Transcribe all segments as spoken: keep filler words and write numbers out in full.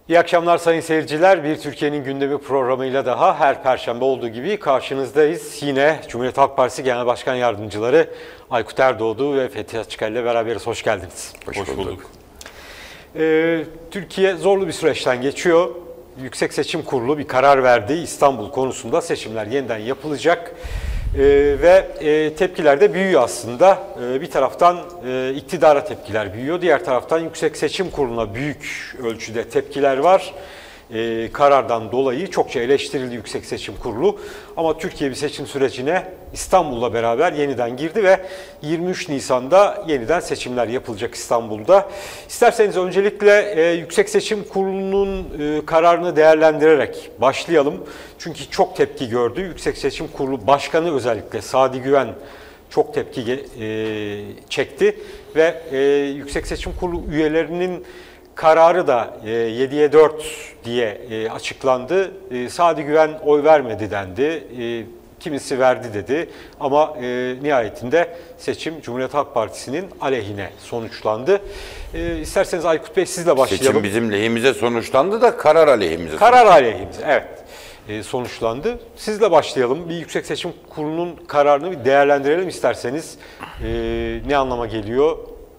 İyi akşamlar sayın seyirciler. Bir Türkiye'nin gündemi programıyla daha her Perşembe olduğu gibi karşınızdayız. Yine Cumhuriyet Halk Partisi Genel Başkan Yardımcıları Aykut Erdoğdu ve Fethi Açıkel ile beraberiz. Hoş geldiniz. Hoş, Hoş bulduk. bulduk. Ee, Türkiye zorlu bir süreçten geçiyor. Yüksek Seçim Kurulu bir karar verdi. İstanbul konusunda seçimler yeniden yapılacak. Ee, ve e, tepkiler de büyüyor aslında. Ee, bir taraftan e, iktidara tepkiler büyüyor. Diğer taraftan Yüksek Seçim Kurulu'na büyük ölçüde tepkiler var. Ee, karardan dolayı çokça eleştirildi Yüksek Seçim Kurulu. Ama Türkiye bir seçim sürecine İstanbul'la beraber yeniden girdi ve yirmi üç Nisan'da yeniden seçimler yapılacak İstanbul'da. İsterseniz öncelikle e, Yüksek Seçim Kurulu'nun e, kararını değerlendirerek başlayalım. Çünkü çok tepki gördü. Yüksek Seçim Kurulu Başkanı özellikle Sadi Güven çok tepki e, çekti ve e, Yüksek Seçim Kurulu üyelerinin kararı da e, yediye dört diye e, açıklandı. E, Sadi Güven oy vermedi dendi. E, kimisi verdi dedi. Ama e, nihayetinde seçim Cumhuriyet Halk Partisi'nin aleyhine sonuçlandı. E, isterseniz Aykut Bey sizle başlayalım. Seçim bizim lehimize sonuçlandı da karar aleyhimize. Karar aleyhimize, evet. E, sonuçlandı. Sizle başlayalım. Bir Yüksek Seçim Kurulu'nun kararını bir değerlendirelim isterseniz. E, ne anlama geliyor?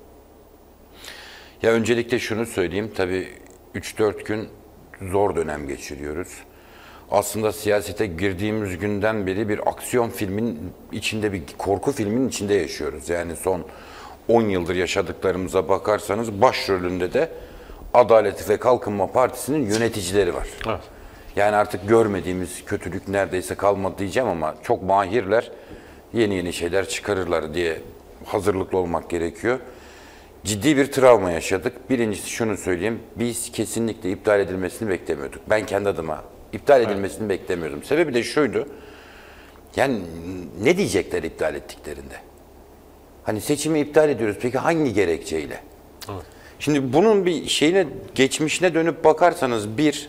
Ya öncelikle şunu söyleyeyim. Tabii üç dört gün zor dönem geçiriyoruz. Aslında siyasete girdiğimiz günden beri bir aksiyon filmin içinde, bir korku filminin içinde yaşıyoruz. Yani son on yıldır yaşadıklarımıza bakarsanız başrolünde de Adalet ve Kalkınma Partisi'nin yöneticileri var. Evet. Yani artık görmediğimiz kötülük neredeyse kalmadı diyeceğim ama çok mahirler, yeni yeni şeyler çıkarırlar diye hazırlıklı olmak gerekiyor. Ciddi bir travma yaşadık. Birincisi şunu söyleyeyim, biz kesinlikle iptal edilmesini beklemiyorduk. Ben kendi adıma iptal edilmesini evet. beklemiyordum. Sebebi de şuydu, yani ne diyecekler iptal ettiklerinde? Hani seçimi iptal ediyoruz, peki hangi gerekçeyle? Evet. Şimdi bunun bir şeyine, geçmişine dönüp bakarsanız bir,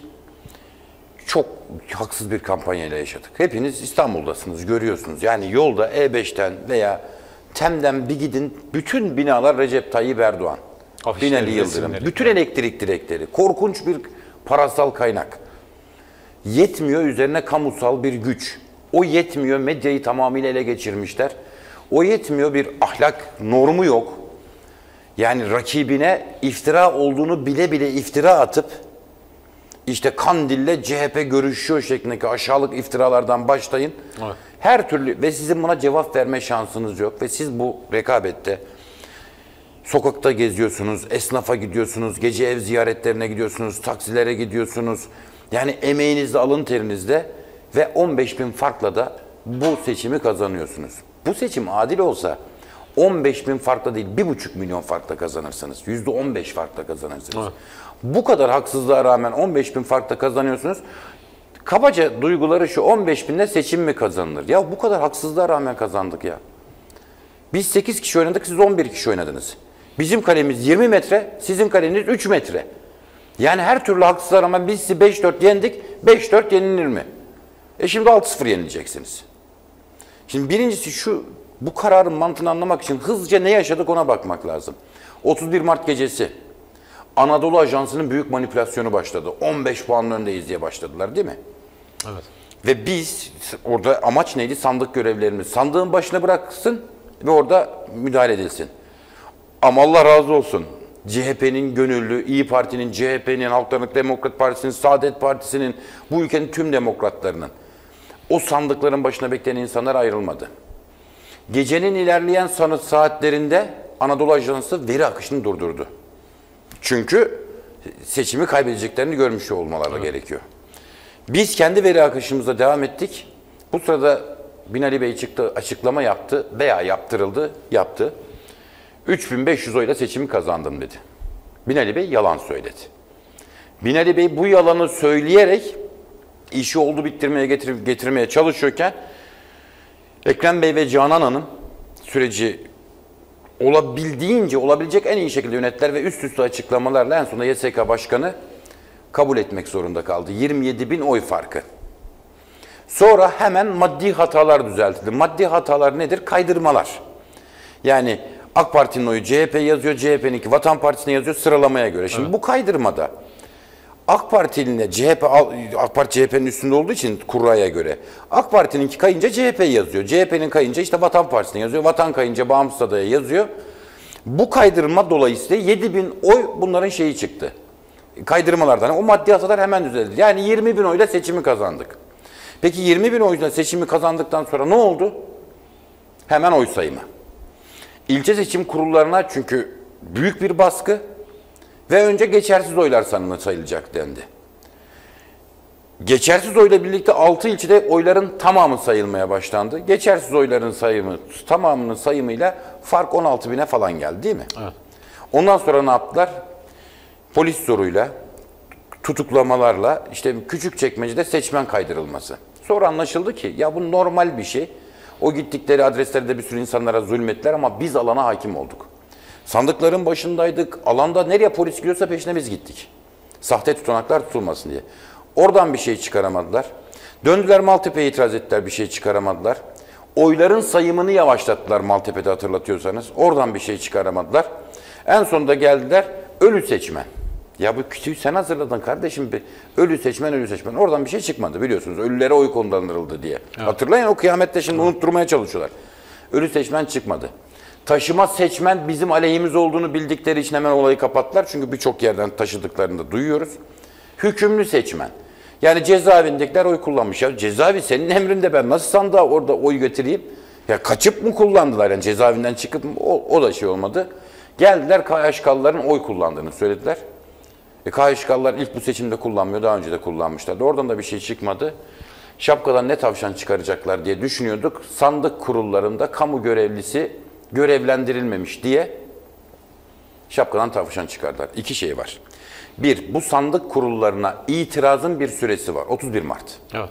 çok haksız bir kampanyayla yaşadık. Hepiniz İstanbul'dasınız, görüyorsunuz. Yani yolda E beşten veya Tem'den bir gidin, bütün binalar Recep Tayyip Erdoğan, Binali Yıldırım, bütün elektrik direkleri, korkunç bir parasal kaynak. Yetmiyor, üzerine kamusal bir güç. O yetmiyor, medyayı tamamıyla ele geçirmişler. O yetmiyor, bir ahlak normu yok. Yani rakibine iftira olduğunu bile bile iftira atıp, işte Kandil'le C H P görüşüyor şeklindeki aşağılık iftiralardan başlayın. Evet. Her türlü ve sizin buna cevap verme şansınız yok. Ve siz bu rekabette sokakta geziyorsunuz, esnafa gidiyorsunuz, gece ev ziyaretlerine gidiyorsunuz, taksilere gidiyorsunuz. Yani emeğinizle, alın terinizle ve on beş bin farkla da bu seçimi kazanıyorsunuz. Bu seçim adil olsa on beş bin farkla değil, bir buçuk milyon farkla kazanırsınız. yüzde on beş farkla kazanırsınız. Evet. Bu kadar haksızlığa rağmen on beş bin farkla kazanıyorsunuz. Kabaca duyguları şu, on beş binde seçim mi kazanılır? Ya bu kadar haksızlığa rağmen kazandık ya. Biz sekiz kişi oynadık, siz on bir kişi oynadınız. Bizim kalemiz yirmi metre, sizin kaleniz üç metre. Yani her türlü haksızlığa rağmen biz sizi beş dört yendik, beş dört yenilir mi? E şimdi altı sıfır yenileceksiniz. Şimdi birincisi şu, bu kararın mantığını anlamak için hızlıca ne yaşadık ona bakmak lazım. otuz bir Mart gecesi Anadolu Ajansı'nın büyük manipülasyonu başladı. on beş puanın öndeyiz diye başladılar değil mi? Evet. Ve biz, orada amaç neydi? Sandık görevlerimiz. Sandığın başına bıraksın ve orada müdahale edilsin. Ama Allah razı olsun. C H P'nin gönüllü, İyi Parti'nin, C H P'nin, Halkların Demokrat Partisi'nin, Saadet Partisi'nin, bu ülkenin tüm demokratlarının o sandıkların başına bekleyen insanlar ayrılmadı. Gecenin ilerleyen saatlerinde Anadolu Ajansı veri akışını durdurdu. Çünkü seçimi kaybedeceklerini görmüş olmaları evet. gerekiyor. Biz kendi veri akışımıza devam ettik. Bu sırada Binali Bey çıktı, açıklama yaptı veya yaptırıldı, yaptı. üç bin beş yüz oyla seçimi kazandım dedi. Binali Bey yalan söyledi. Binali Bey bu yalanı söyleyerek işi oldu bitirmeye getir getirmeye çalışıyorken Ekrem Bey ve Canan Hanım süreci olabildiğince, olabilecek en iyi şekilde yönettiler ve üst üste açıklamalarla en sonunda Y S K Başkanı kabul etmek zorunda kaldı. yirmi yedi bin oy farkı. Sonra hemen maddi hatalar düzeltildi. Maddi hatalar nedir? Kaydırmalar. Yani AK Parti'nin oyu C H P yazıyor, C H P'ninki Vatan Partisi'ne yazıyor sıralamaya göre. Şimdi evet. bu kaydırmada AK Parti'nin C H P, AK Parti C H P'nin üstünde olduğu için kurraya göre AK Parti'ninki kayınca C H P yazıyor. C H P'nin kayınca işte Vatan Partisi'ne yazıyor. Vatan kayınca Bağımsız Aday'a yazıyor. Bu kaydırma dolayısıyla yedi bin oy bunların şeyi çıktı. Kaydırmalardan. O maddi hatalar hemen düzeldi. Yani yirmi bin oyla seçimi kazandık. Peki yirmi bin oyla seçimi kazandıktan sonra ne oldu? Hemen oy sayımı. İlçe seçim kurullarına çünkü büyük bir baskı ve önce geçersiz oylar sayılacak dendi. Geçersiz oyla birlikte altı ilçede oyların tamamı sayılmaya başlandı. Geçersiz oyların sayımı tamamının sayımıyla fark on altı bine falan geldi değil mi? Evet. Ondan sonra ne yaptılar? Polis zoruyla, tutuklamalarla işte Küçükçekmece'de seçmen kaydırılması. Sonra anlaşıldı ki ya bu normal bir şey. O gittikleri adreslerde bir sürü insanlara zulmettiler ama biz alana hakim olduk. Sandıkların başındaydık. Alanda nereye polis gidiyorsa peşine biz gittik. Sahte tutanaklar tutulmasın diye. Oradan bir şey çıkaramadılar. Döndüler Maltepe'ye itiraz ettiler, bir şey çıkaramadılar. Oyların sayımını yavaşlattılar Maltepe'de hatırlatıyorsanız. Oradan bir şey çıkaramadılar. En sonunda geldiler ölü seçmen. Ya bu kütüğü sen hazırladın kardeşim. Ölü seçmen, ölü seçmen. Oradan bir şey çıkmadı biliyorsunuz. Ölülere oy kullanıldı diye. Evet. Hatırlayın o kıyamette şimdi evet. Unutturmaya çalışıyorlar. Ölü seçmen çıkmadı. Taşıma seçmen bizim aleyhimiz olduğunu bildikleri için hemen olayı kapattılar. Çünkü birçok yerden taşıdıklarını da duyuyoruz. Hükümlü seçmen. Yani cezaevindekiler oy kullanmış. Ya cezaevi senin emrinde, ben nasıl sandığa orada oy götüreyim? Ya kaçıp mı kullandılar? Yani cezaevinden çıkıp mı? O, o da şey olmadı. Geldiler K H K'lıların oy kullandığını söylediler. E, K H K'lılar ilk bu seçimde kullanmıyor, daha önce de kullanmışlardı. Oradan da bir şey çıkmadı. Şapkadan ne tavşan çıkaracaklar diye düşünüyorduk. Sandık kurullarında kamu görevlisi görevlendirilmemiş diye şapkadan tavşan çıkardılar. İki şey var. Bir, bu sandık kurullarına itirazın bir süresi var. otuz bir Mart. Evet.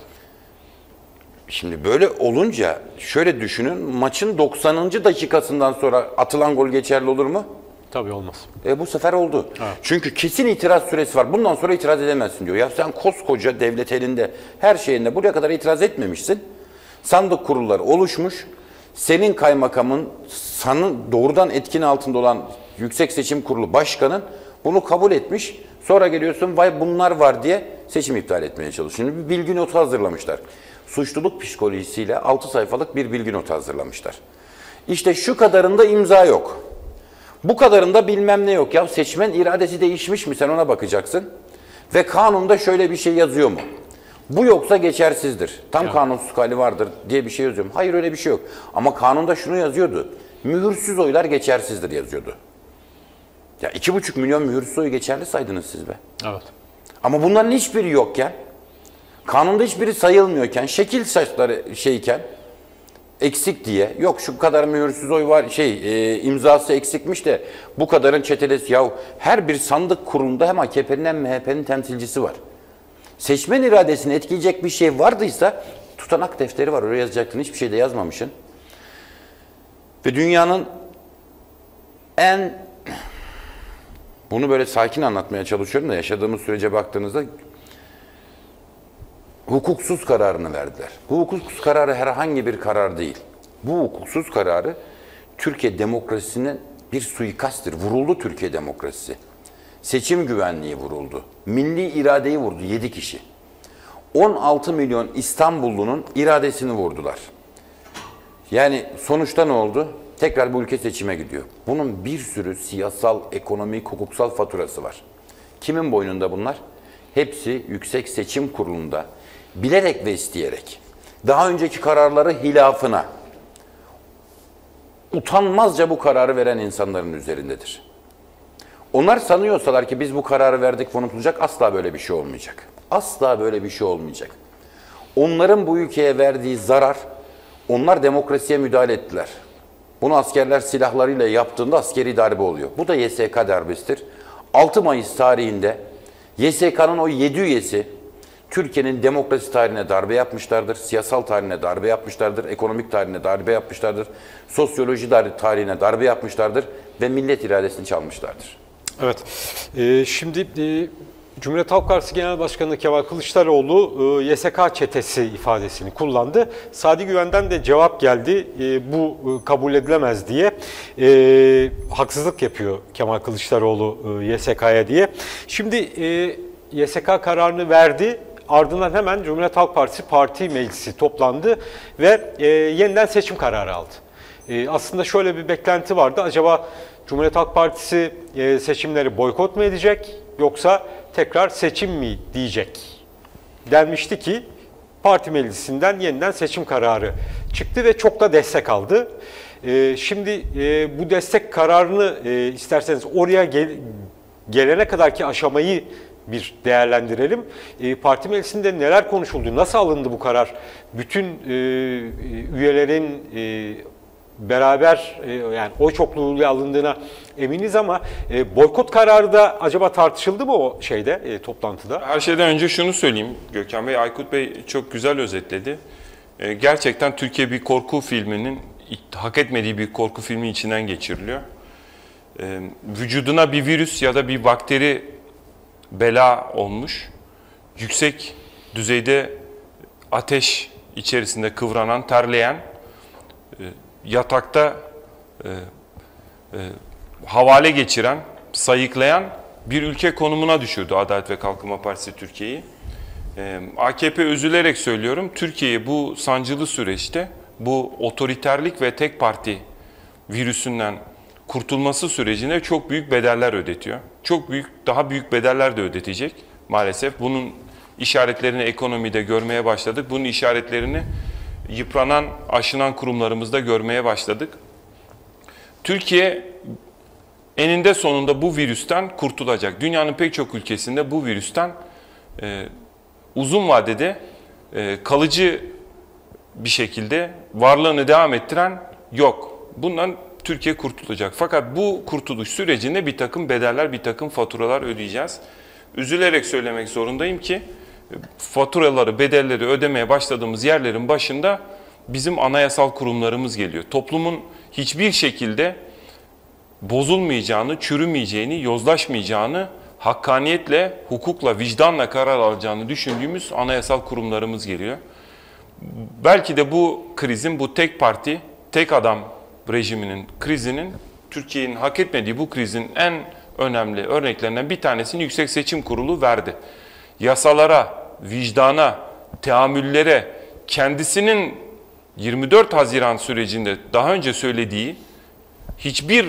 Şimdi böyle olunca şöyle düşünün, maçın doksanıncı dakikasından sonra atılan gol geçerli olur mu? Tabii olmaz. E bu sefer oldu. Evet. Çünkü kesin itiraz süresi var. Bundan sonra itiraz edemezsin diyor. Ya sen koskoca devlet elinde, her şeyinde buraya kadar itiraz etmemişsin. Sandık kurulları oluşmuş. Senin kaymakamın, sanın doğrudan etkin altında olan Yüksek Seçim Kurulu Başkanı'nın bunu kabul etmiş. Sonra geliyorsun vay bunlar var diye seçim iptal etmeye çalışıyor. Şimdi bir bilgi notu hazırlamışlar. Suçluluk psikolojisiyle altı sayfalık bir bilgi notu hazırlamışlar. İşte şu kadarında imza yok. Bu kadarında bilmem ne yok. Ya seçmen iradesi değişmiş mi, sen ona bakacaksın. Ve kanunda şöyle bir şey yazıyor mu? Bu yoksa geçersizdir. Tam kanunsuz hali vardır diye bir şey yazıyorum. Hayır öyle bir şey yok. Ama kanunda şunu yazıyordu. Mühürsüz oylar geçersizdir yazıyordu. Ya iki buçuk milyon mühürsüz oyu geçerli saydınız siz be. Evet. Ama bunların hiçbiri yokken, kanunda hiçbiri sayılmıyorken, şekil saçları şeyken, eksik diye, yok şu kadar mühürsüz oy var, şey e, imzası eksikmiş de bu kadarın çetelesi. Ya her bir sandık kurulunda hem A K P'nin hem M H P'nin temsilcisi var. Seçmen iradesini etkileyecek bir şey vardıysa tutanak defteri var, oraya yazacaktın, hiçbir şey de yazmamışsın. Ve dünyanın en, bunu böyle sakin anlatmaya çalışıyorum da yaşadığımız sürece baktığınızda hukuksuz kararını verdiler. Bu hukuksuz kararı herhangi bir karar değil. Bu hukuksuz kararı Türkiye demokrasisinin bir suikasttir. Vuruldu Türkiye demokrasisi. Seçim güvenliği vuruldu. Milli iradeyi vurdu yedi kişi. on altı milyon İstanbullunun iradesini vurdular. Yani sonuçta ne oldu? Tekrar bu ülke seçime gidiyor. Bunun bir sürü siyasal, ekonomik, hukuksal faturası var. Kimin boynunda bunlar? Hepsi Yüksek Seçim Kurulu'nda bilerek ve isteyerek, daha önceki kararları hilafına, utanmazca bu kararı veren insanların üzerindedir. Onlar sanıyorsalar ki biz bu kararı verdik ve unutulacak, asla böyle bir şey olmayacak. Asla böyle bir şey olmayacak. Onların bu ülkeye verdiği zarar, onlar demokrasiye müdahale ettiler. Bunu askerler silahlarıyla yaptığında askeri darbe oluyor. Bu da Y S K darbesidir. altı Mayıs tarihinde Y S K'nın o yedi üyesi Türkiye'nin demokrasi tarihine darbe yapmışlardır, siyasal tarihine darbe yapmışlardır, ekonomik tarihine darbe yapmışlardır, sosyoloji tarihine darbe yapmışlardır ve millet iradesini çalmışlardır. Evet, ee, şimdi e, Cumhuriyet Halk Partisi Genel Başkanı Kemal Kılıçdaroğlu e, Y S K çetesi ifadesini kullandı. Sadi Güven'den de cevap geldi, e, bu e, kabul edilemez diye. E, haksızlık yapıyor Kemal Kılıçdaroğlu e, Y S K'ya diye. Şimdi e, Y S K kararını verdi. Ardından hemen Cumhuriyet Halk Partisi Parti Meclisi toplandı ve e, yeniden seçim kararı aldı. E, aslında şöyle bir beklenti vardı. Acaba Cumhuriyet Halk Partisi e, seçimleri boykot mu edecek yoksa tekrar seçim mi diyecek? Denmişti ki parti meclisinden yeniden seçim kararı çıktı ve çok da destek aldı. E, şimdi e, bu destek kararını e, isterseniz oraya gel, gelene kadarki aşamayı bir değerlendirelim. E, parti meclisinde neler konuşuldu, nasıl alındı bu karar? Bütün e, üyelerin e, beraber e, yani oy çokluğuyla alındığına eminiz ama e, boykot kararı da acaba tartışıldı mı o şeyde e, toplantıda? Her şeyden önce şunu söyleyeyim Gökhan Bey, Aykut Bey çok güzel özetledi. E, gerçekten Türkiye bir korku filminin, hak etmediği bir korku filmi içinden geçiriliyor. E, vücuduna bir virüs ya da bir bakteri bela olmuş, yüksek düzeyde ateş içerisinde kıvranan, terleyen, e, yatakta e, e, havale geçiren, sayıklayan bir ülke konumuna düşürdü Adalet ve Kalkınma Partisi Türkiye'yi. E, A K P üzülerek söylüyorum, Türkiye'yi bu sancılı süreçte bu otoriterlik ve tek parti virüsünden kurtulması sürecine çok büyük bedeller ödetiyor. Çok büyük, daha büyük bedeller de ödetecek maalesef. Bunun işaretlerini ekonomide görmeye başladık. Bunun işaretlerini yıpranan, aşınan kurumlarımızda görmeye başladık. Türkiye eninde sonunda bu virüsten kurtulacak. Dünyanın pek çok ülkesinde bu virüsten e, uzun vadede e, kalıcı bir şekilde varlığını devam ettiren yok. Bundan Türkiye kurtulacak. Fakat bu kurtuluş sürecinde bir takım bedeller, bir takım faturalar ödeyeceğiz. Üzülerek söylemek zorundayım ki faturaları, bedelleri ödemeye başladığımız yerlerin başında bizim anayasal kurumlarımız geliyor. Toplumun hiçbir şekilde bozulmayacağını, çürümeyeceğini, yozlaşmayacağını, hakkaniyetle, hukukla, vicdanla karar alacağını düşündüğümüz anayasal kurumlarımız geliyor. Belki de bu krizin, bu tek parti, tek adam rejiminin krizinin, Türkiye'nin hak etmediği bu krizin en önemli örneklerinden bir tanesini Yüksek Seçim Kurulu verdi. Yasalara, vicdana, teamüllere, kendisinin yirmi dört Haziran sürecinde daha önce söylediği hiçbir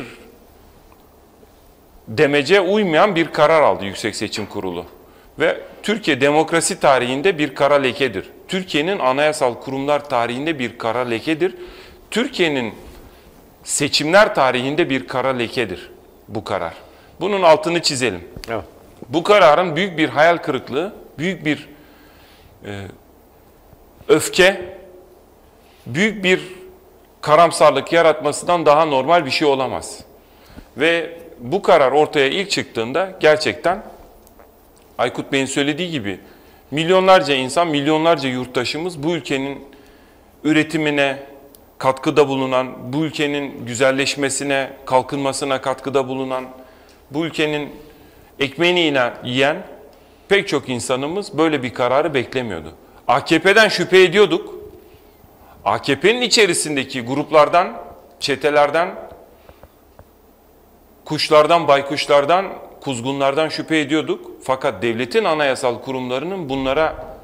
demece uymayan bir karar aldı Yüksek Seçim Kurulu. Ve Türkiye demokrasi tarihinde bir kara lekedir. Türkiye'nin anayasal kurumlar tarihinde bir kara lekedir. Türkiye'nin seçimler tarihinde bir kara lekedir bu karar. Bunun altını çizelim. Evet. Bu kararın büyük bir hayal kırıklığı, büyük bir e, öfke, büyük bir karamsarlık yaratmasından daha normal bir şey olamaz. Ve bu karar ortaya ilk çıktığında gerçekten Aykut Bey'in söylediği gibi milyonlarca insan, milyonlarca yurttaşımız bu ülkenin üretimine katkıda bulunan, bu ülkenin güzelleşmesine, kalkınmasına katkıda bulunan, bu ülkenin ekmeğini yiyen pek çok insanımız böyle bir kararı beklemiyordu. A K P'den şüphe ediyorduk. A K P'nin içerisindeki gruplardan, çetelerden, kuşlardan, baykuşlardan, kuzgunlardan şüphe ediyorduk. Fakat devletin anayasal kurumlarının bunlara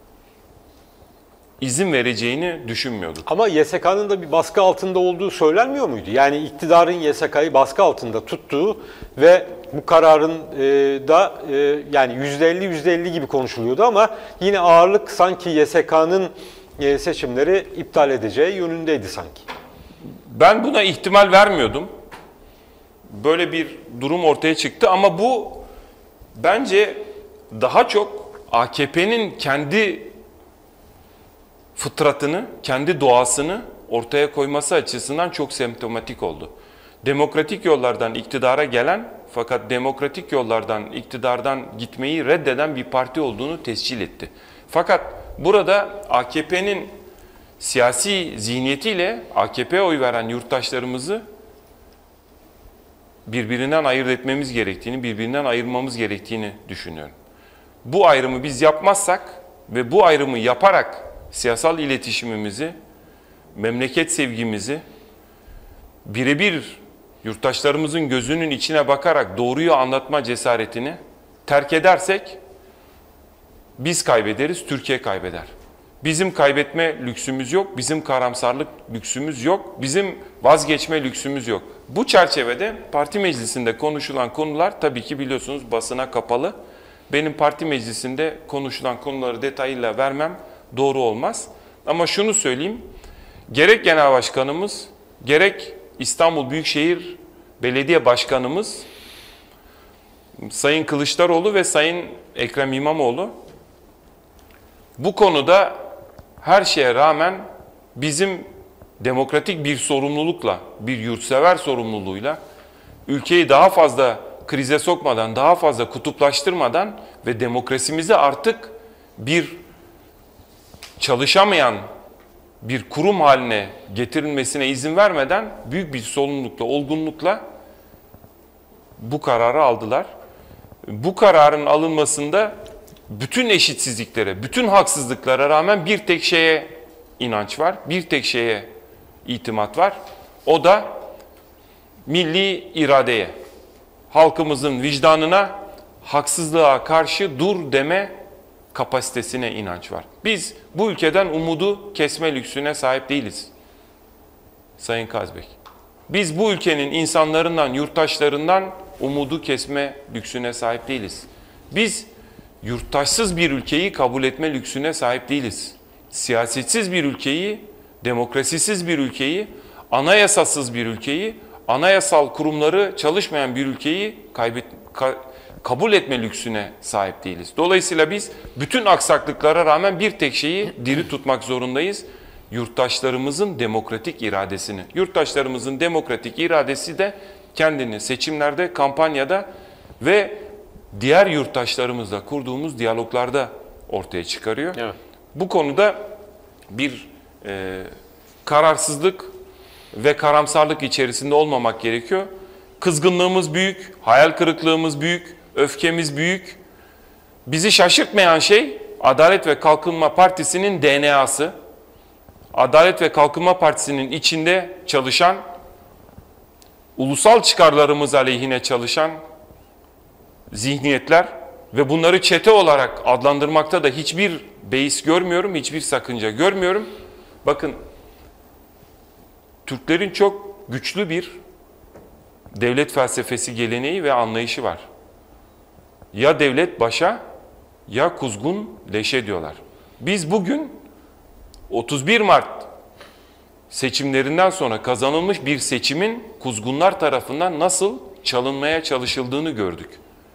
izin vereceğini düşünmüyorduk. Ama Y S K'nın da bir baskı altında olduğu söylenmiyor muydu? Yani iktidarın Y S K'yı baskı altında tuttuğu ve bu kararın e, da e, yani yüzde elli yüzde elli gibi konuşuluyordu ama yine ağırlık sanki Y S K'nın e, seçimleri iptal edeceği yönündeydi sanki. Ben buna ihtimal vermiyordum. Böyle bir durum ortaya çıktı ama bu bence daha çok A K P'nin kendi fıtratını, kendi doğasını ortaya koyması açısından çok semptomatik oldu. Demokratik yollardan iktidara gelen fakat demokratik yollardan iktidardan gitmeyi reddeden bir parti olduğunu tescil etti. Fakat burada A K P'nin siyasi zihniyetiyle A K P'ye oy veren yurttaşlarımızı birbirinden ayırt etmemiz gerektiğini, birbirinden ayırmamız gerektiğini düşünüyorum. Bu ayrımı biz yapmazsak ve bu ayrımı yaparak siyasal iletişimimizi, memleket sevgimizi, birebir yurttaşlarımızın gözünün içine bakarak doğruyu anlatma cesaretini terk edersek Biz kaybederiz, Türkiye kaybeder. Bizim kaybetme lüksümüz yok, bizim karamsarlık lüksümüz yok, bizim vazgeçme lüksümüz yok. Bu çerçevede parti meclisinde konuşulan konular tabii ki biliyorsunuz basına kapalı. Benim parti meclisinde konuşulan konuları detayıyla vermem doğru olmaz. Ama şunu söyleyeyim, gerek Genel Başkanımız, gerek İstanbul Büyükşehir Belediye Başkanımız, Sayın Kılıçdaroğlu ve Sayın Ekrem İmamoğlu bu konuda her şeye rağmen bizim demokratik bir sorumlulukla, bir yurtsever sorumluluğuyla ülkeyi daha fazla krize sokmadan, daha fazla kutuplaştırmadan ve demokrasimizi artık bir çalışamayan bir kurum haline getirilmesine izin vermeden büyük bir sorumlulukla, olgunlukla bu kararı aldılar. Bu kararın alınmasında bütün eşitsizliklere, bütün haksızlıklara rağmen bir tek şeye inanç var, bir tek şeye itimat var. O da milli iradeye, halkımızın vicdanına, haksızlığa karşı dur deme kapasitesine inanç var. Biz bu ülkeden umudu kesme lüksüne sahip değiliz Sayın Kazbek. Biz bu ülkenin insanlarından, yurttaşlarından umudu kesme lüksüne sahip değiliz. Biz yurttaşsız bir ülkeyi kabul etme lüksüne sahip değiliz. Siyasetsiz bir ülkeyi, demokrasisiz bir ülkeyi, anayasasız bir ülkeyi, anayasal kurumları çalışmayan bir ülkeyi kaybet, ka, kabul etme lüksüne sahip değiliz. Dolayısıyla biz bütün aksaklıklara rağmen bir tek şeyi diri tutmak zorundayız. Yurttaşlarımızın demokratik iradesini. Yurttaşlarımızın demokratik iradesi de kendini seçimlerde, kampanyada ve diğer yurttaşlarımızla kurduğumuz diyaloglarda ortaya çıkarıyor. Evet. Bu konuda bir e, kararsızlık ve karamsarlık içerisinde olmamak gerekiyor. Kızgınlığımız büyük, hayal kırıklığımız büyük, öfkemiz büyük. Bizi şaşırtmayan şey Adalet ve Kalkınma Partisi'nin D N A'sı. Adalet ve Kalkınma Partisi'nin içinde çalışan, ulusal çıkarlarımız aleyhine çalışan zihniyetler ve bunları çete olarak adlandırmakta da hiçbir beis görmüyorum, hiçbir sakınca görmüyorum. Bakın, Türklerin çok güçlü bir devlet felsefesi, geleneği ve anlayışı var. Ya devlet başa, ya kuzgun leşe diyorlar. Biz bugün otuz bir Mart seçimlerinden sonra kazanılmış bir seçimin kuzgunlar tarafından nasıl çalınmaya çalışıldığını gördük.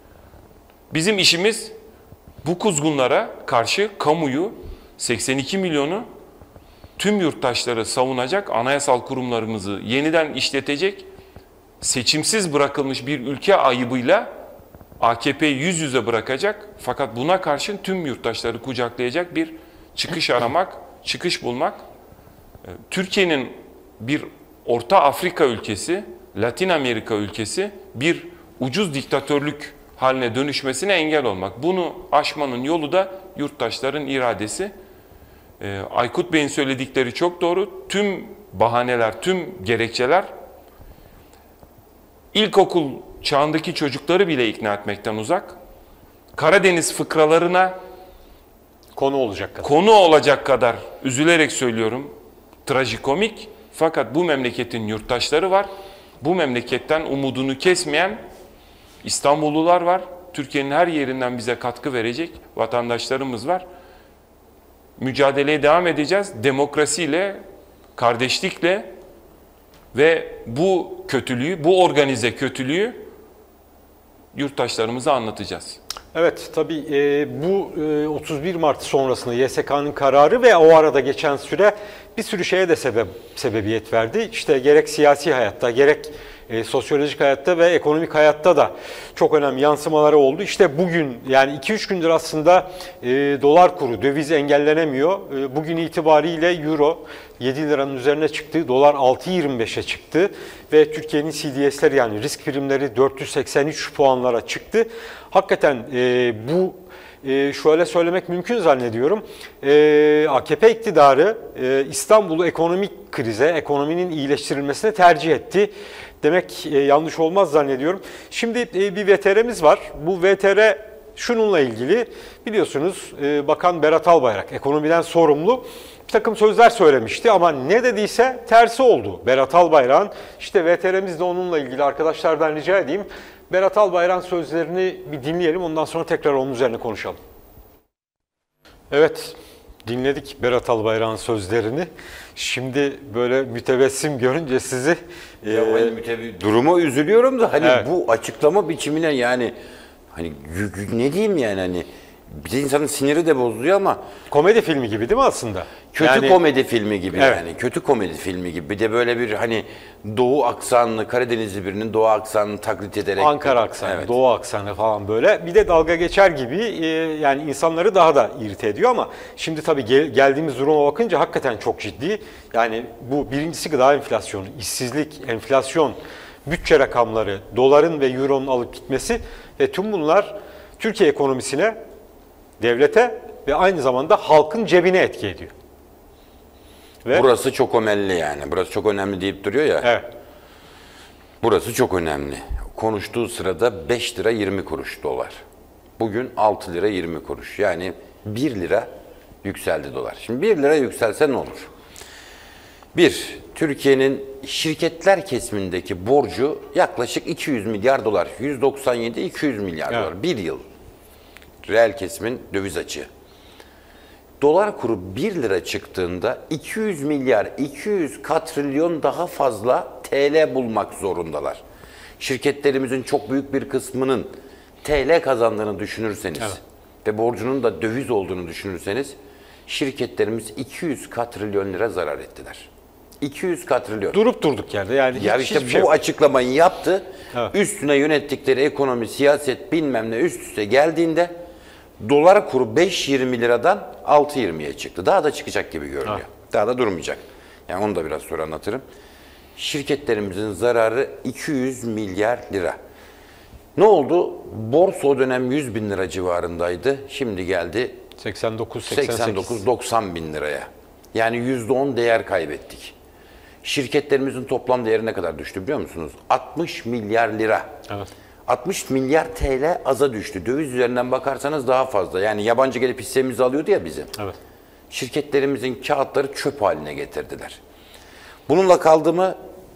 Bizim işimiz bu kuzgunlara karşı kamuyu, seksen iki milyonu, tüm yurttaşları savunacak, anayasal kurumlarımızı yeniden işletecek, seçimsiz bırakılmış bir ülke ayıbıyla A K P'yi yüz yüze bırakacak, fakat buna karşın tüm yurttaşları kucaklayacak bir çıkış aramak, çıkış bulmak. Türkiye'nin bir Orta Afrika ülkesi, Latin Amerika ülkesi bir ucuz diktatörlük haline dönüşmesine engel olmak. Bunu aşmanın yolu da yurttaşların iradesi. Ee, Aykut Bey'in söyledikleri çok doğru. Tüm bahaneler, tüm gerekçeler ilkokul çağındaki çocukları bile ikna etmekten uzak. Karadeniz fıkralarına konu olacak kadar. Konu olacak kadar, üzülerek söylüyorum, trajikomik. Fakat bu memleketin yurttaşları var. Bu memleketten umudunu kesmeyen İstanbullular var. Türkiye'nin her yerinden bize katkı verecek vatandaşlarımız var. Mücadeleye devam edeceğiz. Demokrasiyle, kardeşlikle ve bu kötülüğü, bu organize kötülüğü yurttaşlarımıza anlatacağız. Evet, tabii e, bu e, otuz bir Mart sonrasında Y S K'nın kararı ve o arada geçen süre bir sürü şeye de sebep, sebebiyet verdi. İşte gerek siyasi hayatta, gerek e, sosyolojik hayatta ve ekonomik hayatta da çok önemli yansımaları oldu. İşte bugün, yani iki üç gündür aslında e, dolar kuru, döviz engellenemiyor. E, bugün itibariyle euro yedi liranın üzerine çıktı, dolar altı yirmi beşe çıktı ve Türkiye'nin C D S'leri, yani risk primleri dört yüz seksen üç puanlara çıktı. Hakikaten e, bu e, şöyle söylemek mümkün zannediyorum. E, A K P iktidarı e, İstanbul'u ekonomik krize, ekonominin iyileştirilmesine tercih etti. Demek e, yanlış olmaz zannediyorum. Şimdi e, bir V T R'miz var. Bu V T R Şununla ilgili biliyorsunuz e, Bakan Berat Albayrak ekonomiden sorumlu bir takım sözler söylemişti ama ne dediyse tersi oldu. Berat Albayrak'ın işte V T R'miz de onunla ilgili arkadaşlardan rica edeyim. Berat Albayrak'ın sözlerini bir dinleyelim, ondan sonra tekrar onun üzerine konuşalım. Evet, dinledik Berat Albayrak'ın sözlerini. Şimdi böyle mütebessim görünce sizi... Ya e, ben mütebi- duruma üzülüyorum da hani Evet. bu açıklama biçimine yani hani ne diyeyim yani hani bir de insanın siniri de bozuluyor ama komedi filmi gibi değil mi aslında? kötü Yani- komedi filmi gibi Evet. yani kötü komedi filmi gibi bir de böyle bir hani Doğu aksanlı Karadenizli birinin Doğu aksanını taklit ederek Ankara aksanı, Evet. Doğu aksanı falan böyle. Bir de dalga geçer gibi e, yani insanları daha da irite ediyor ama şimdi tabii gel- geldiğimiz duruma bakınca hakikaten çok ciddi. Yani bu birincisi gıda enflasyonu, işsizlik, enflasyon, bütçe rakamları, doların ve euronun alıp gitmesi ve tüm bunlar Türkiye ekonomisine, devlete ve aynı zamanda halkın cebine etki ediyor. Ve Burası çok önemli yani. Burası çok önemli deyip duruyor ya. evet. Burası çok önemli. Konuştuğu sırada beş lira yirmi kuruş dolar. Bugün altı lira yirmi kuruş. Yani bir lira yükseldi dolar. Şimdi bir lira yükselse ne olur? Bir, Türkiye'nin şirketler kesimindeki borcu yaklaşık iki yüz milyar dolar. yüz doksan yedi iki yüz milyar Evet. dolar. Bir yıl. Reel kesimin döviz açığı. Dolar kuru bir lira çıktığında iki yüz milyar, iki yüz katrilyon daha fazla T L bulmak zorundalar. Şirketlerimizin çok büyük bir kısmının T L kazandığını düşünürseniz Evet. ve borcunun da döviz olduğunu düşünürseniz şirketlerimiz iki yüz katrilyon lira zarar ettiler. iki yüz katrilyon. Durup durduk yerde yani Ya hiç, işte hiçbir bu şey yok. açıklamayı yaptı. Evet. Üstüne yönettikleri ekonomi, siyaset bilmem ne üst üste geldiğinde dolar kuru beş yirmi liradan altı yirmiye çıktı. Daha da çıkacak gibi görünüyor. Evet. Daha da durmayacak. Yani onu da biraz sonra anlatırım. Şirketlerimizin zararı iki yüz milyar lira. Ne oldu? Borsa o dönem yüz bin lira civarındaydı. Şimdi geldi seksen dokuz seksen sekiz. seksen dokuz doksan bin liraya. Yani yüzde on değer kaybettik. Şirketlerimizin toplam değeri ne kadar düştü biliyor musunuz? altmış milyar lira. Evet. altmış milyar T L aza düştü. Döviz üzerinden bakarsanız daha fazla. Yani yabancı gelip hissemizi alıyordu ya bizim. Evet. Şirketlerimizin kağıtları çöp haline getirdiler. Bununla kaldı mı?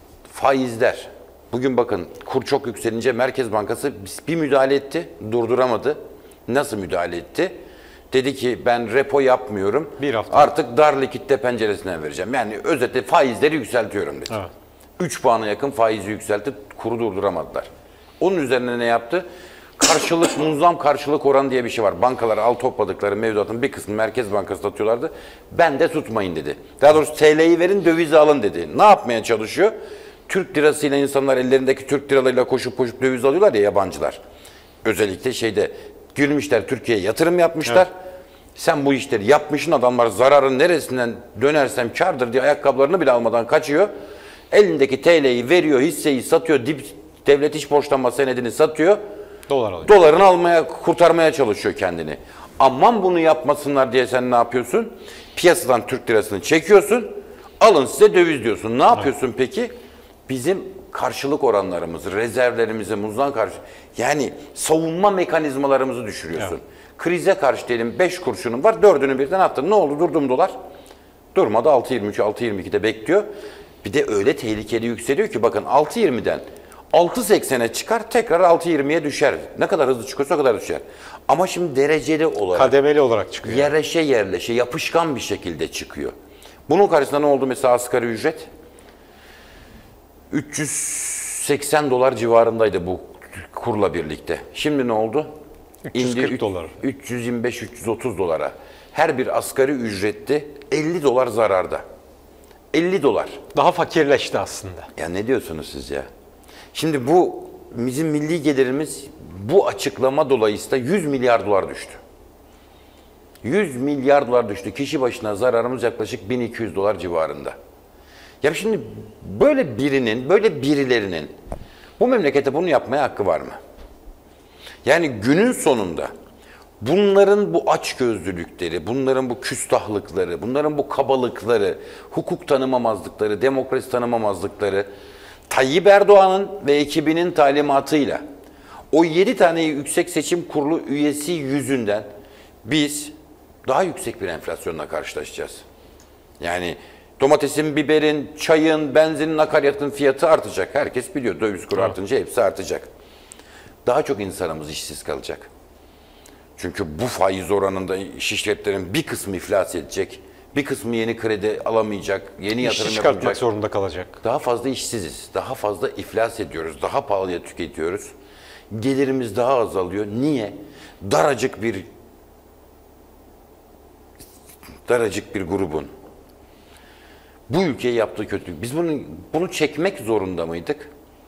Faizler. Bugün bakın kur çok yükselince Merkez Bankası bir müdahale etti, durduramadı. Nasıl müdahale etti? Dedi ki ben repo yapmıyorum. Bir hafta. Artık dar likitte penceresinden vereceğim. Yani özetle faizleri yükseltiyorum dedi. Evet. üç puana yakın faizi yükseltti, kuru durduramadılar. Onun üzerine ne yaptı? Karşılık, muzlam karşılık oranı diye bir şey var. Bankalar al topladıkları mevduatın bir kısmını Merkez Bankası atıyorlardı. Ben de tutmayın dedi. Daha doğrusu T L'yi verin, dövizi alın dedi. Ne yapmaya çalışıyor? Türk lirasıyla insanlar ellerindeki Türk liralarıyla koşup koşup döviz alıyorlar ya yabancılar. Özellikle şeyde girmişler Türkiye'ye yatırım yapmışlar. Evet. Sen bu işleri yapmışsın, adamlar zararın neresinden dönersem kârdır diye ayakkabılarını bile almadan kaçıyor. Elindeki T L'yi veriyor, hisseyi satıyor, dip, devlet iş borçlanma senedini satıyor. Dolar alıyor. Dolarını almaya, kurtarmaya çalışıyor kendini. Aman bunu yapmasınlar diye sen ne yapıyorsun? Piyasadan Türk lirasını çekiyorsun, alın size döviz diyorsun. Ne yapıyorsun evet. peki? Bizim karşılık oranlarımızı, rezervlerimizi muzdan karşı, yani savunma mekanizmalarımızı düşürüyorsun. Evet. Krize karşı diyelim beş kurşunun var, dördünü birden attın. Ne oldu? Durdu mu dolar? Durmadı, altı yirmi üç, altı yirmi ikide bekliyor. Bir de öyle tehlikeli yükseliyor ki bakın altı yirmiden altı seksene çıkar, tekrar altı yirmiye düşer. Ne kadar hızlı çıkıyorsa o kadar düşer. Ama şimdi dereceli olarak, kademeli olarak çıkıyor. Yerleşe yerleşe, yapışkan bir şekilde çıkıyor. Bunun karşısında ne oldu mesela asgari ücret? üç yüz seksen dolar civarındaydı bu kurla birlikte. Şimdi ne oldu? üç yüz kırk İndi dolar. üç yüz yirmi beş üç yüz otuz dolara. Her bir asgari ücretti elli dolar zararda. elli dolar. Daha fakirleşti aslında. Ya ne diyorsunuz siz ya? Şimdi bu bizim milli gelirimiz bu açıklama dolayısıyla yüz milyar dolar düştü. yüz milyar dolar düştü. Kişi başına zararımız yaklaşık bin iki yüz dolar civarında. Ya şimdi böyle birinin, böyle birilerinin bu memlekete bunu yapmaya hakkı var mı? Yani günün sonunda bunların bu açgözlülükleri, bunların bu küstahlıkları, bunların bu kabalıkları, hukuk tanımamazlıkları, demokrasi tanımamazlıkları Tayyip Erdoğan'ın ve ekibinin talimatıyla O yedi tane Yüksek Seçim Kurulu üyesi yüzünden biz daha yüksek bir enflasyonla karşılaşacağız. Yani domatesin, biberin, çayın, benzinin, akaryakıtın fiyatı artacak. Herkes biliyor, döviz kuru artınca hepsi artacak. Daha çok insanımız işsiz kalacak. Çünkü bu faiz oranında şirketlerin bir kısmı iflas edecek. Bir kısmı yeni kredi alamayacak, yeni yatırım İşçi çıkartmak yapacak. zorunda kalacak. Daha fazla işsiziz, daha fazla iflas ediyoruz, daha pahalıya tüketiyoruz. Gelirimiz daha azalıyor. Niye? Daracık bir daracık bir grubun bu ülkeye yaptığı kötülük. Biz bunu bunu çekmek zorunda mıydık?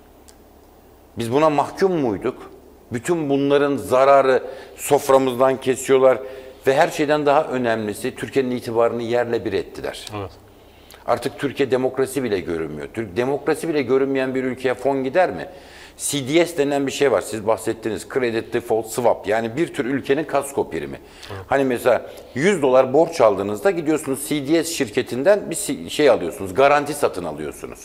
Biz buna mahkum muyduk? Bütün bunların zararı soframızdan kesiyorlar ve her şeyden daha önemlisi Türkiye'nin itibarını yerle bir ettiler. Evet. Artık Türkiye demokrasi bile görünmüyor. Türk demokrasi bile görünmeyen bir ülkeye fon gider mi? C D S denen bir şey var. Siz bahsettiniz. Credit Default Swap. Yani bir tür ülkenin kasko primi. Evet. Hani mesela yüz dolar borç aldığınızda gidiyorsunuz C D S şirketinden bir şey alıyorsunuz. Garanti satın alıyorsunuz.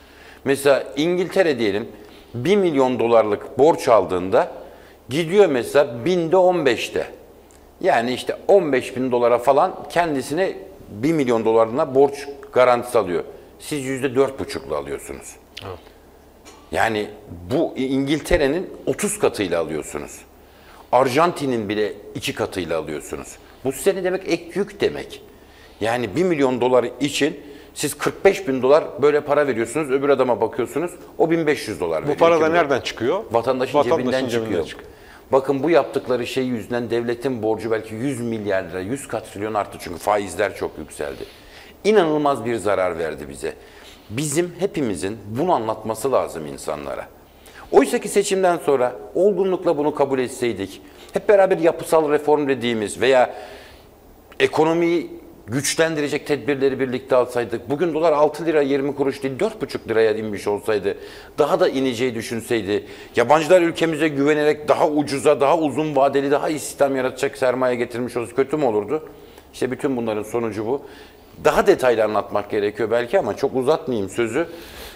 Mesela İngiltere diyelim bir milyon dolarlık borç aldığında gidiyor mesela binde on beşte. Yani işte on beş bin dolara falan kendisine bir milyon dolarına borç garantisi alıyor. Siz yüzde dört buçukla alıyorsunuz. Evet. Yani bu İngiltere'nin otuz katıyla alıyorsunuz. Arjantin'in bile iki katıyla alıyorsunuz. Bu size ne demek? Ek yük demek. Yani bir milyon dolar için siz kırk beş bin dolar böyle para veriyorsunuz. Öbür adama bakıyorsunuz. O bin beş yüz dolar veriyor. Bu para da nereden çıkıyor? Vatandaşın, Vatandaşın cebinden, cebinden çıkıyor. çıkıyor. Bakın bu yaptıkları şey yüzünden devletin borcu belki yüz milyar lira, yüz katrilyon arttı çünkü faizler çok yükseldi. İnanılmaz bir zarar verdi bize. Bizim hepimizin bunu anlatması lazım insanlara. Oysa ki seçimden sonra olgunlukla bunu kabul etseydik, hep beraber yapısal reform dediğimiz veya ekonomiyi güçlendirecek tedbirleri birlikte alsaydık, bugün dolar altı lira yirmi kuruş değil dört buçuk liraya inmiş olsaydı, daha da ineceği düşünseydi, yabancılar ülkemize güvenerek daha ucuza, daha uzun vadeli, daha istihdam yaratacak sermaye getirmiş olsa kötü mü olurdu? İşte bütün bunların sonucu bu. Daha detaylı anlatmak gerekiyor belki ama çok uzatmayayım sözü.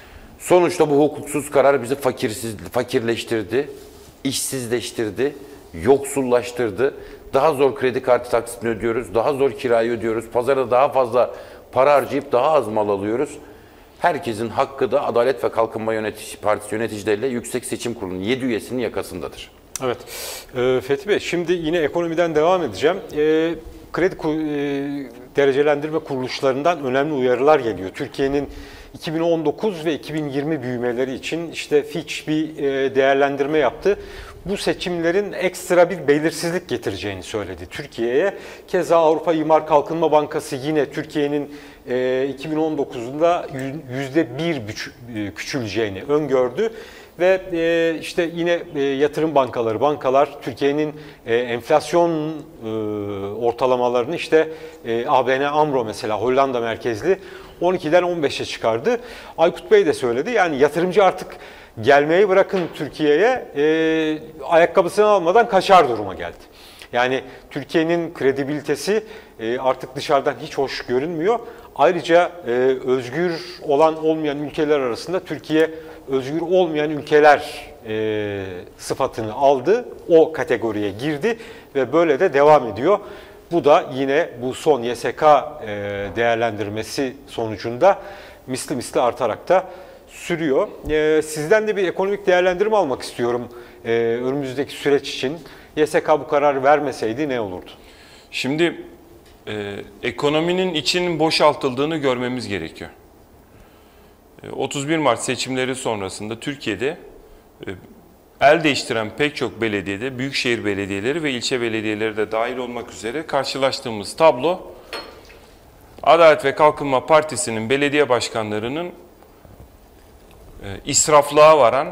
Sonuçta bu hukuksuz karar bizi fakirsiz, fakirleştirdi, işsizleştirdi, yoksullaştırdı. Daha zor kredi kartı taksitini ödüyoruz, daha zor kirayı ödüyoruz, pazarda daha fazla para harcayıp daha az mal alıyoruz. Herkesin hakkı da Adalet ve Kalkınma Yönetici Partisi yöneticileriyle Yüksek Seçim Kurulu'nun yedi üyesinin yakasındadır. Evet. Ee, Fethi Bey, şimdi yine ekonomiden devam edeceğim. Ee, kredi e, derecelendirme kuruluşlarından önemli uyarılar geliyor. Türkiye'nin iki bin on dokuz ve iki bin yirmi büyümeleri için işte Fitch bir e, değerlendirme yaptı. Bu seçimlerin ekstra bir belirsizlik getireceğini söyledi Türkiye'ye. Keza Avrupa İmar Kalkınma Bankası yine Türkiye'nin e, iki bin on dokuzunda yüzde bir küçüleceğini öngördü. Ve e, işte yine e, yatırım bankaları, bankalar Türkiye'nin e, enflasyon e, ortalamalarını işte e, A B N AMRO mesela Hollanda merkezli on ikiden on beşe çıkardı. Aykut Bey de söyledi, yani yatırımcı artık gelmeyi bırakın Türkiye'ye, e, ayakkabısını almadan kaçar duruma geldi. Yani Türkiye'nin kredibilitesi e, artık dışarıdan hiç hoş görünmüyor. Ayrıca e, özgür olan olmayan ülkeler arasında Türkiye özgür olmayan ülkeler e, sıfatını aldı, o kategoriye girdi ve böyle de devam ediyor. Bu da yine bu son Y S K e, değerlendirmesi sonucunda misli misli artarak da sürüyor. E, sizden de bir ekonomik değerlendirme almak istiyorum e, önümüzdeki süreç için. Y S K bu kararı vermeseydi ne olurdu? Şimdi e, ekonominin içinin boşaltıldığını görmemiz gerekiyor. otuz bir Mart seçimleri sonrasında Türkiye'de el değiştiren pek çok belediyede, büyükşehir belediyeleri ve ilçe belediyeleri de dahil olmak üzere karşılaştığımız tablo, Adalet ve Kalkınma Partisi'nin belediye başkanlarının israflığa varan,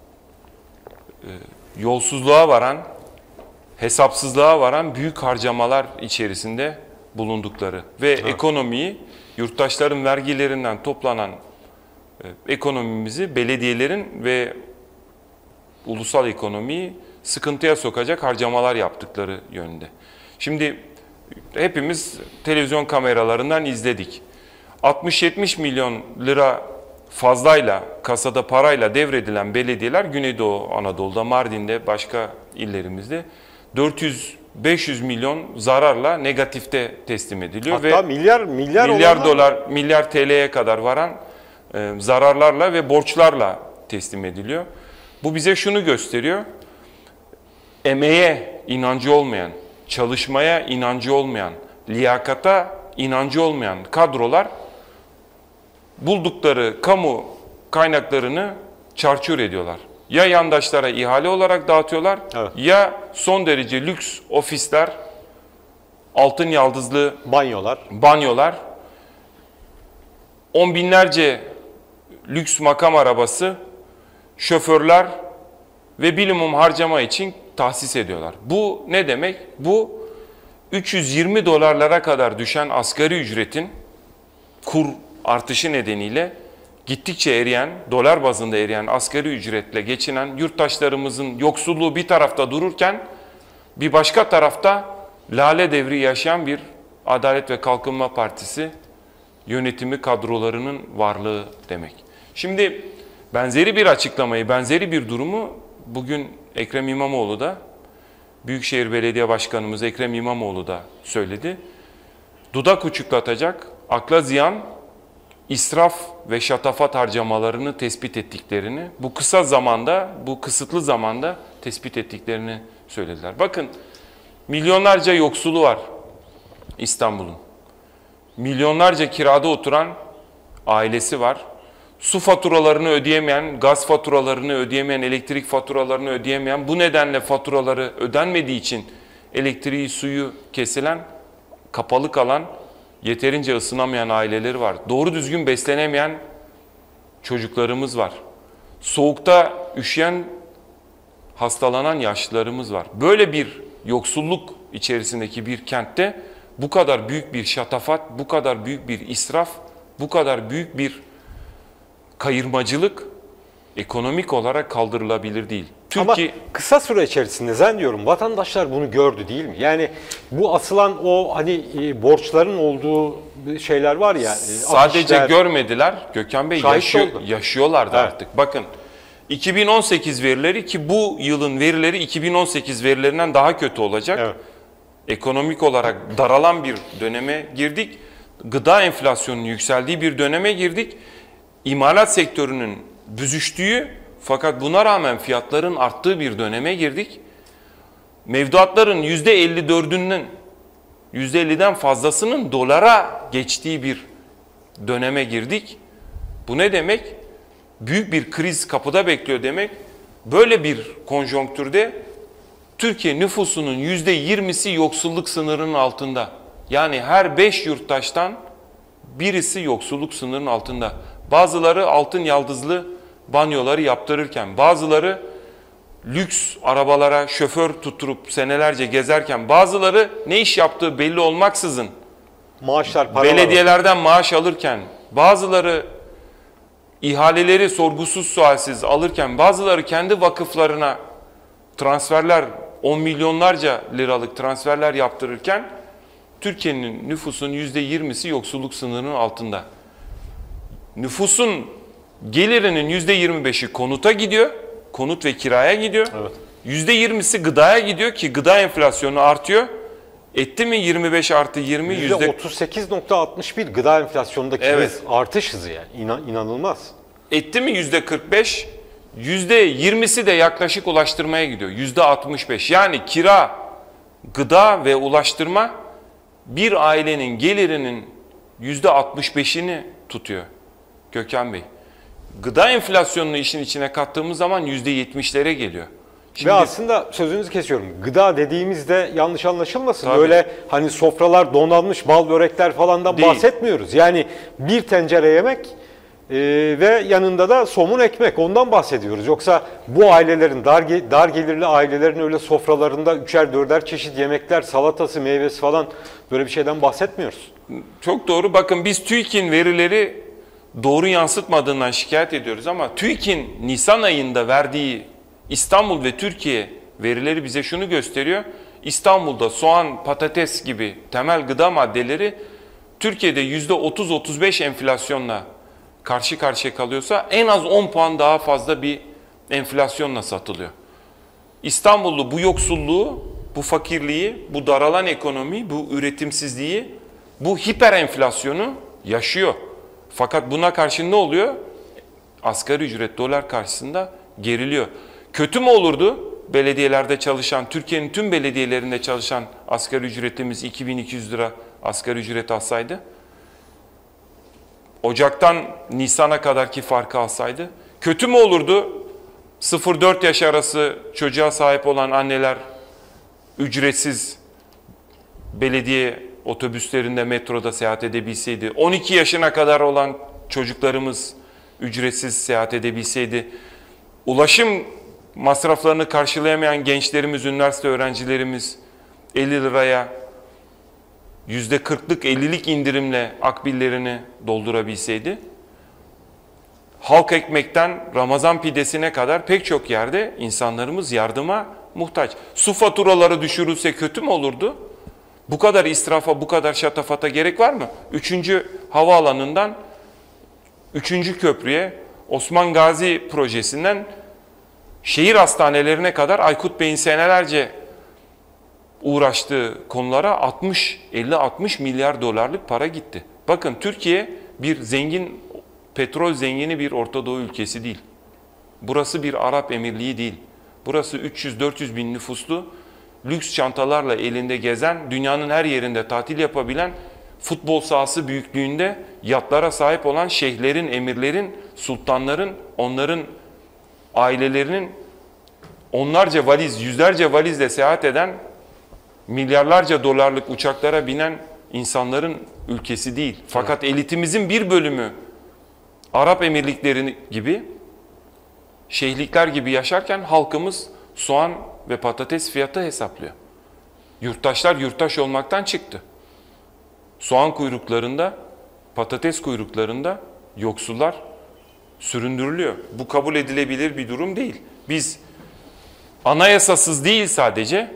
yolsuzluğa varan, hesapsızlığa varan büyük harcamalar içerisinde bulundukları ve evet. ekonomiyi yurttaşların vergilerinden toplanan ekonomimizi, belediyelerin ve ulusal ekonomiyi sıkıntıya sokacak harcamalar yaptıkları yönünde. Şimdi hepimiz televizyon kameralarından izledik. altmış yetmiş milyon lira fazlayla, kasada parayla devredilen belediyeler Güneydoğu Anadolu'da, Mardin'de, başka illerimizde dört yüz beş yüz milyon zararla negatifte teslim ediliyor. Hatta ve milyar milyar, milyar olanlar- dolar, milyar T L'ye kadar varan e, zararlarla ve borçlarla teslim ediliyor. Bu bize şunu gösteriyor. Emeğe inancı olmayan, çalışmaya inancı olmayan, liyakata inancı olmayan kadrolar buldukları kamu kaynaklarını çarçur ediyorlar. Ya yandaşlara ihale olarak dağıtıyorlar, Evet. ya son derece lüks ofisler, altın yaldızlı banyolar. banyolar, on binlerce lüks makam arabası, şoförler ve bilimum harcama için tahsis ediyorlar. Bu ne demek? Bu üç yüz yirmi dolarlara kadar düşen asgari ücretin kur artışı nedeniyle gittikçe eriyen, dolar bazında eriyen asgari ücretle geçinen yurttaşlarımızın yoksulluğu bir tarafta dururken bir başka tarafta lale devri yaşayan bir Adalet ve Kalkınma Partisi yönetimi kadrolarının varlığı demek. Şimdi benzeri bir açıklamayı, benzeri bir durumu bugün Ekrem İmamoğlu da, Büyükşehir Belediye Başkanımız Ekrem İmamoğlu da söyledi. Dudak uçuklatacak, akla ziyan, israf ve şatafat harcamalarını tespit ettiklerini, bu kısa zamanda, bu kısıtlı zamanda tespit ettiklerini söylediler. Bakın, milyonlarca yoksulu var İstanbul'un. Milyonlarca kirada oturan ailesi var. Su faturalarını ödeyemeyen, gaz faturalarını ödeyemeyen, elektrik faturalarını ödeyemeyen, bu nedenle faturaları ödenmediği için elektriği, suyu kesilen, kapalı kalan, yeterince ısınamayan aileleri var. Doğru düzgün beslenemeyen çocuklarımız var. Soğukta üşüyen, hastalanan yaşlılarımız var. Böyle bir yoksulluk içerisindeki bir kentte bu kadar büyük bir şatafat, bu kadar büyük bir israf, bu kadar büyük bir kayırmacılık ekonomik olarak kaldırılabilir değil. Türkiye... Ama kısa süre içerisinde zannediyorum vatandaşlar bunu gördü değil mi? Yani bu asılan o hani e, borçların olduğu şeyler var ya. E, Sadece afişler, görmediler Gökhan Bey, şahit yaşıyor, oldu. yaşıyorlardı Evet. artık. Bakın iki bin on sekiz verileri, ki bu yılın verileri iki bin on sekiz verilerinden daha kötü olacak. Evet. Ekonomik olarak daralan bir döneme girdik. Gıda enflasyonunun yükseldiği bir döneme girdik. İmalat sektörünün büzüştüğü fakat buna rağmen fiyatların arttığı bir döneme girdik. Mevduatların yüzde elli dördünün, yüzde elliden fazlasının dolara geçtiği bir döneme girdik. Bu ne demek? Büyük bir kriz kapıda bekliyor demek. Böyle bir konjonktürde Türkiye nüfusunun yüzde yirmisi yoksulluk sınırının altında. Yani her beş yurttaştan birisi yoksulluk sınırının altında. Bazıları altın yaldızlı banyoları yaptırırken, bazıları lüks arabalara şoför tutturup senelerce gezerken, bazıları ne iş yaptığı belli olmaksızın maaşlar, paralar. belediyelerden maaş alırken, bazıları ihaleleri sorgusuz sualsiz alırken, bazıları kendi vakıflarına transferler, on milyonlarca liralık transferler yaptırırken Türkiye'nin nüfusunun yüzde yirmisi yoksulluk sınırının altında. Nüfusun gelirinin yüzde yirmi beşi konuta gidiyor, konut ve kiraya gidiyor. Evet. yüzde yirmisi gıdaya gidiyor ki gıda enflasyonu artıyor. Etti mi yirmi beş artı yirmi? yüzde otuz sekiz nokta altmış bir gıda enflasyonundaki Evet. hız, artış hızı yani. İnan, inanılmaz. Etti mi yüzde kırk beş? yüzde yirmisi de yaklaşık ulaştırmaya gidiyor. yüzde altmış beş. Yani kira, gıda ve ulaştırma bir ailenin gelirinin yüzde altmış beşini tutuyor Gökhan Bey. Gıda enflasyonunu işin içine kattığımız zaman yüzde yetmişlere geliyor. Şimdi, Ve aslında sözünüzü kesiyorum. Gıda dediğimizde yanlış anlaşılmasın. Tabii. Öyle hani sofralar donanmış bal börekler falandan Değil. bahsetmiyoruz. Yani bir tencere yemek e, ve yanında da somun ekmek, ondan bahsediyoruz. Yoksa bu ailelerin, dar, ge- dar gelirli ailelerin öyle sofralarında üçer dörder çeşit yemekler, salatası, meyvesi falan, böyle bir şeyden bahsetmiyoruz. çok doğru. Bakın biz TÜİK'in verileri doğru yansıtmadığından şikayet ediyoruz ama TÜİK'in Nisan ayında verdiği İstanbul ve Türkiye verileri bize şunu gösteriyor. İstanbul'da soğan, patates gibi temel gıda maddeleri Türkiye'de yüzde otuz otuz beş enflasyonla karşı karşıya kalıyorsa en az on puan daha fazla bir enflasyonla satılıyor. İstanbullu bu yoksulluğu, bu fakirliği, bu daralan ekonomiyi, bu üretimsizliği, bu hiper enflasyonu yaşıyor. Fakat buna karşı ne oluyor? Asgari ücret dolar karşısında geriliyor. Kötü mü olurdu? Belediyelerde çalışan, Türkiye'nin tüm belediyelerinde çalışan asgari ücretimiz iki bin iki yüz lira asgari ücret alsaydı, Ocak'tan Nisan'a kadarki farkı alsaydı, kötü mü olurdu? sıfır dört yaş arası çocuğa sahip olan anneler ücretsiz belediye otobüslerinde, metroda seyahat edebilseydi, on iki yaşına kadar olan çocuklarımız ücretsiz seyahat edebilseydi, ulaşım masraflarını karşılayamayan gençlerimiz, üniversite öğrencilerimiz elli liraya yüzde kırklık, ellilik indirimle akbillerini doldurabilseydi, halk ekmekten Ramazan pidesine kadar pek çok yerde insanlarımız yardıma muhtaç. Su faturaları düşürülse kötü mü olurdu? Bu kadar israfa, bu kadar şatafata gerek var mı? Üçüncü havaalanından üçüncü köprüye, Osman Gazi projesinden şehir hastanelerine kadar Aykut Bey'in senelerce uğraştığı konulara altmış, elli altmış milyar dolarlık para gitti. Bakın Türkiye bir zengin, petrol zengini bir Orta Doğu ülkesi değil. Burası bir Arap Emirliği değil. Burası üç yüz dört yüz bin nüfuslu, lüks çantalarla elinde gezen, dünyanın her yerinde tatil yapabilen, futbol sahası büyüklüğünde yatlara sahip olan şeyhlerin, emirlerin, sultanların, onların ailelerinin onlarca valiz, yüzlerce valizle seyahat eden, milyarlarca dolarlık uçaklara binen insanların ülkesi değil. Fakat elitimizin bir bölümü Arap Emirlikleri gibi, şeyhlikler gibi yaşarken halkımız soğan ve patates fiyatı hesaplıyor. Yurttaşlar yurttaş olmaktan çıktı. Soğan kuyruklarında, patates kuyruklarında yoksullar süründürülüyor. Bu kabul edilebilir bir durum değil. Biz anayasasız değil sadece,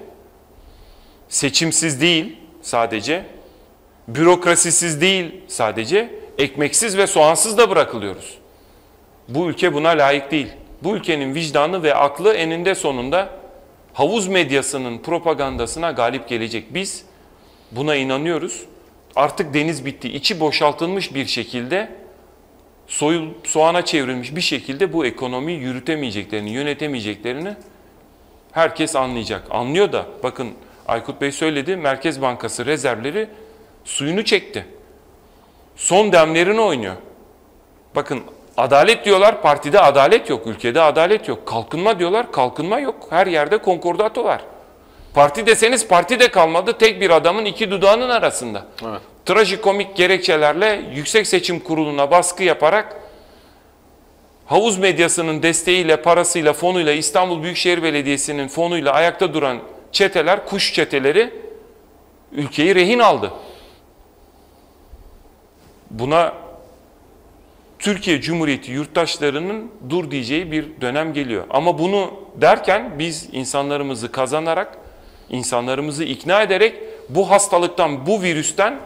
seçimsiz değil sadece, bürokrasisiz değil sadece, ekmeksiz ve soğansız da bırakılıyoruz. Bu ülke buna layık değil. Bu ülkenin vicdanı ve aklı eninde sonunda havuz medyasının propagandasına galip gelecek. Biz buna inanıyoruz. Artık deniz bitti. İçi boşaltılmış bir şekilde, soyul, soğana çevrilmiş bir şekilde bu ekonomiyi yürütemeyeceklerini, yönetemeyeceklerini herkes anlayacak. Anlıyor da bakın Aykut Bey söyledi, Merkez Bankası rezervleri suyunu çekti. Son demlerini oynuyor. Bakın adalet diyorlar, partide adalet yok, ülkede adalet yok. Kalkınma diyorlar, kalkınma yok. Her yerde konkordato var. Parti deseniz parti de kalmadı, tek bir adamın iki dudağının arasında. Evet. Trajikomik gerekçelerle Yüksek Seçim Kurulu'na baskı yaparak havuz medyasının desteğiyle, parasıyla, fonuyla, İstanbul Büyükşehir Belediyesi'nin fonuyla ayakta duran çeteler, kuş çeteleri ülkeyi rehin aldı. Buna Türkiye Cumhuriyeti yurttaşlarının dur diyeceği bir dönem geliyor. Ama bunu derken biz insanlarımızı kazanarak, insanlarımızı ikna ederek bu hastalıktan, bu virüsten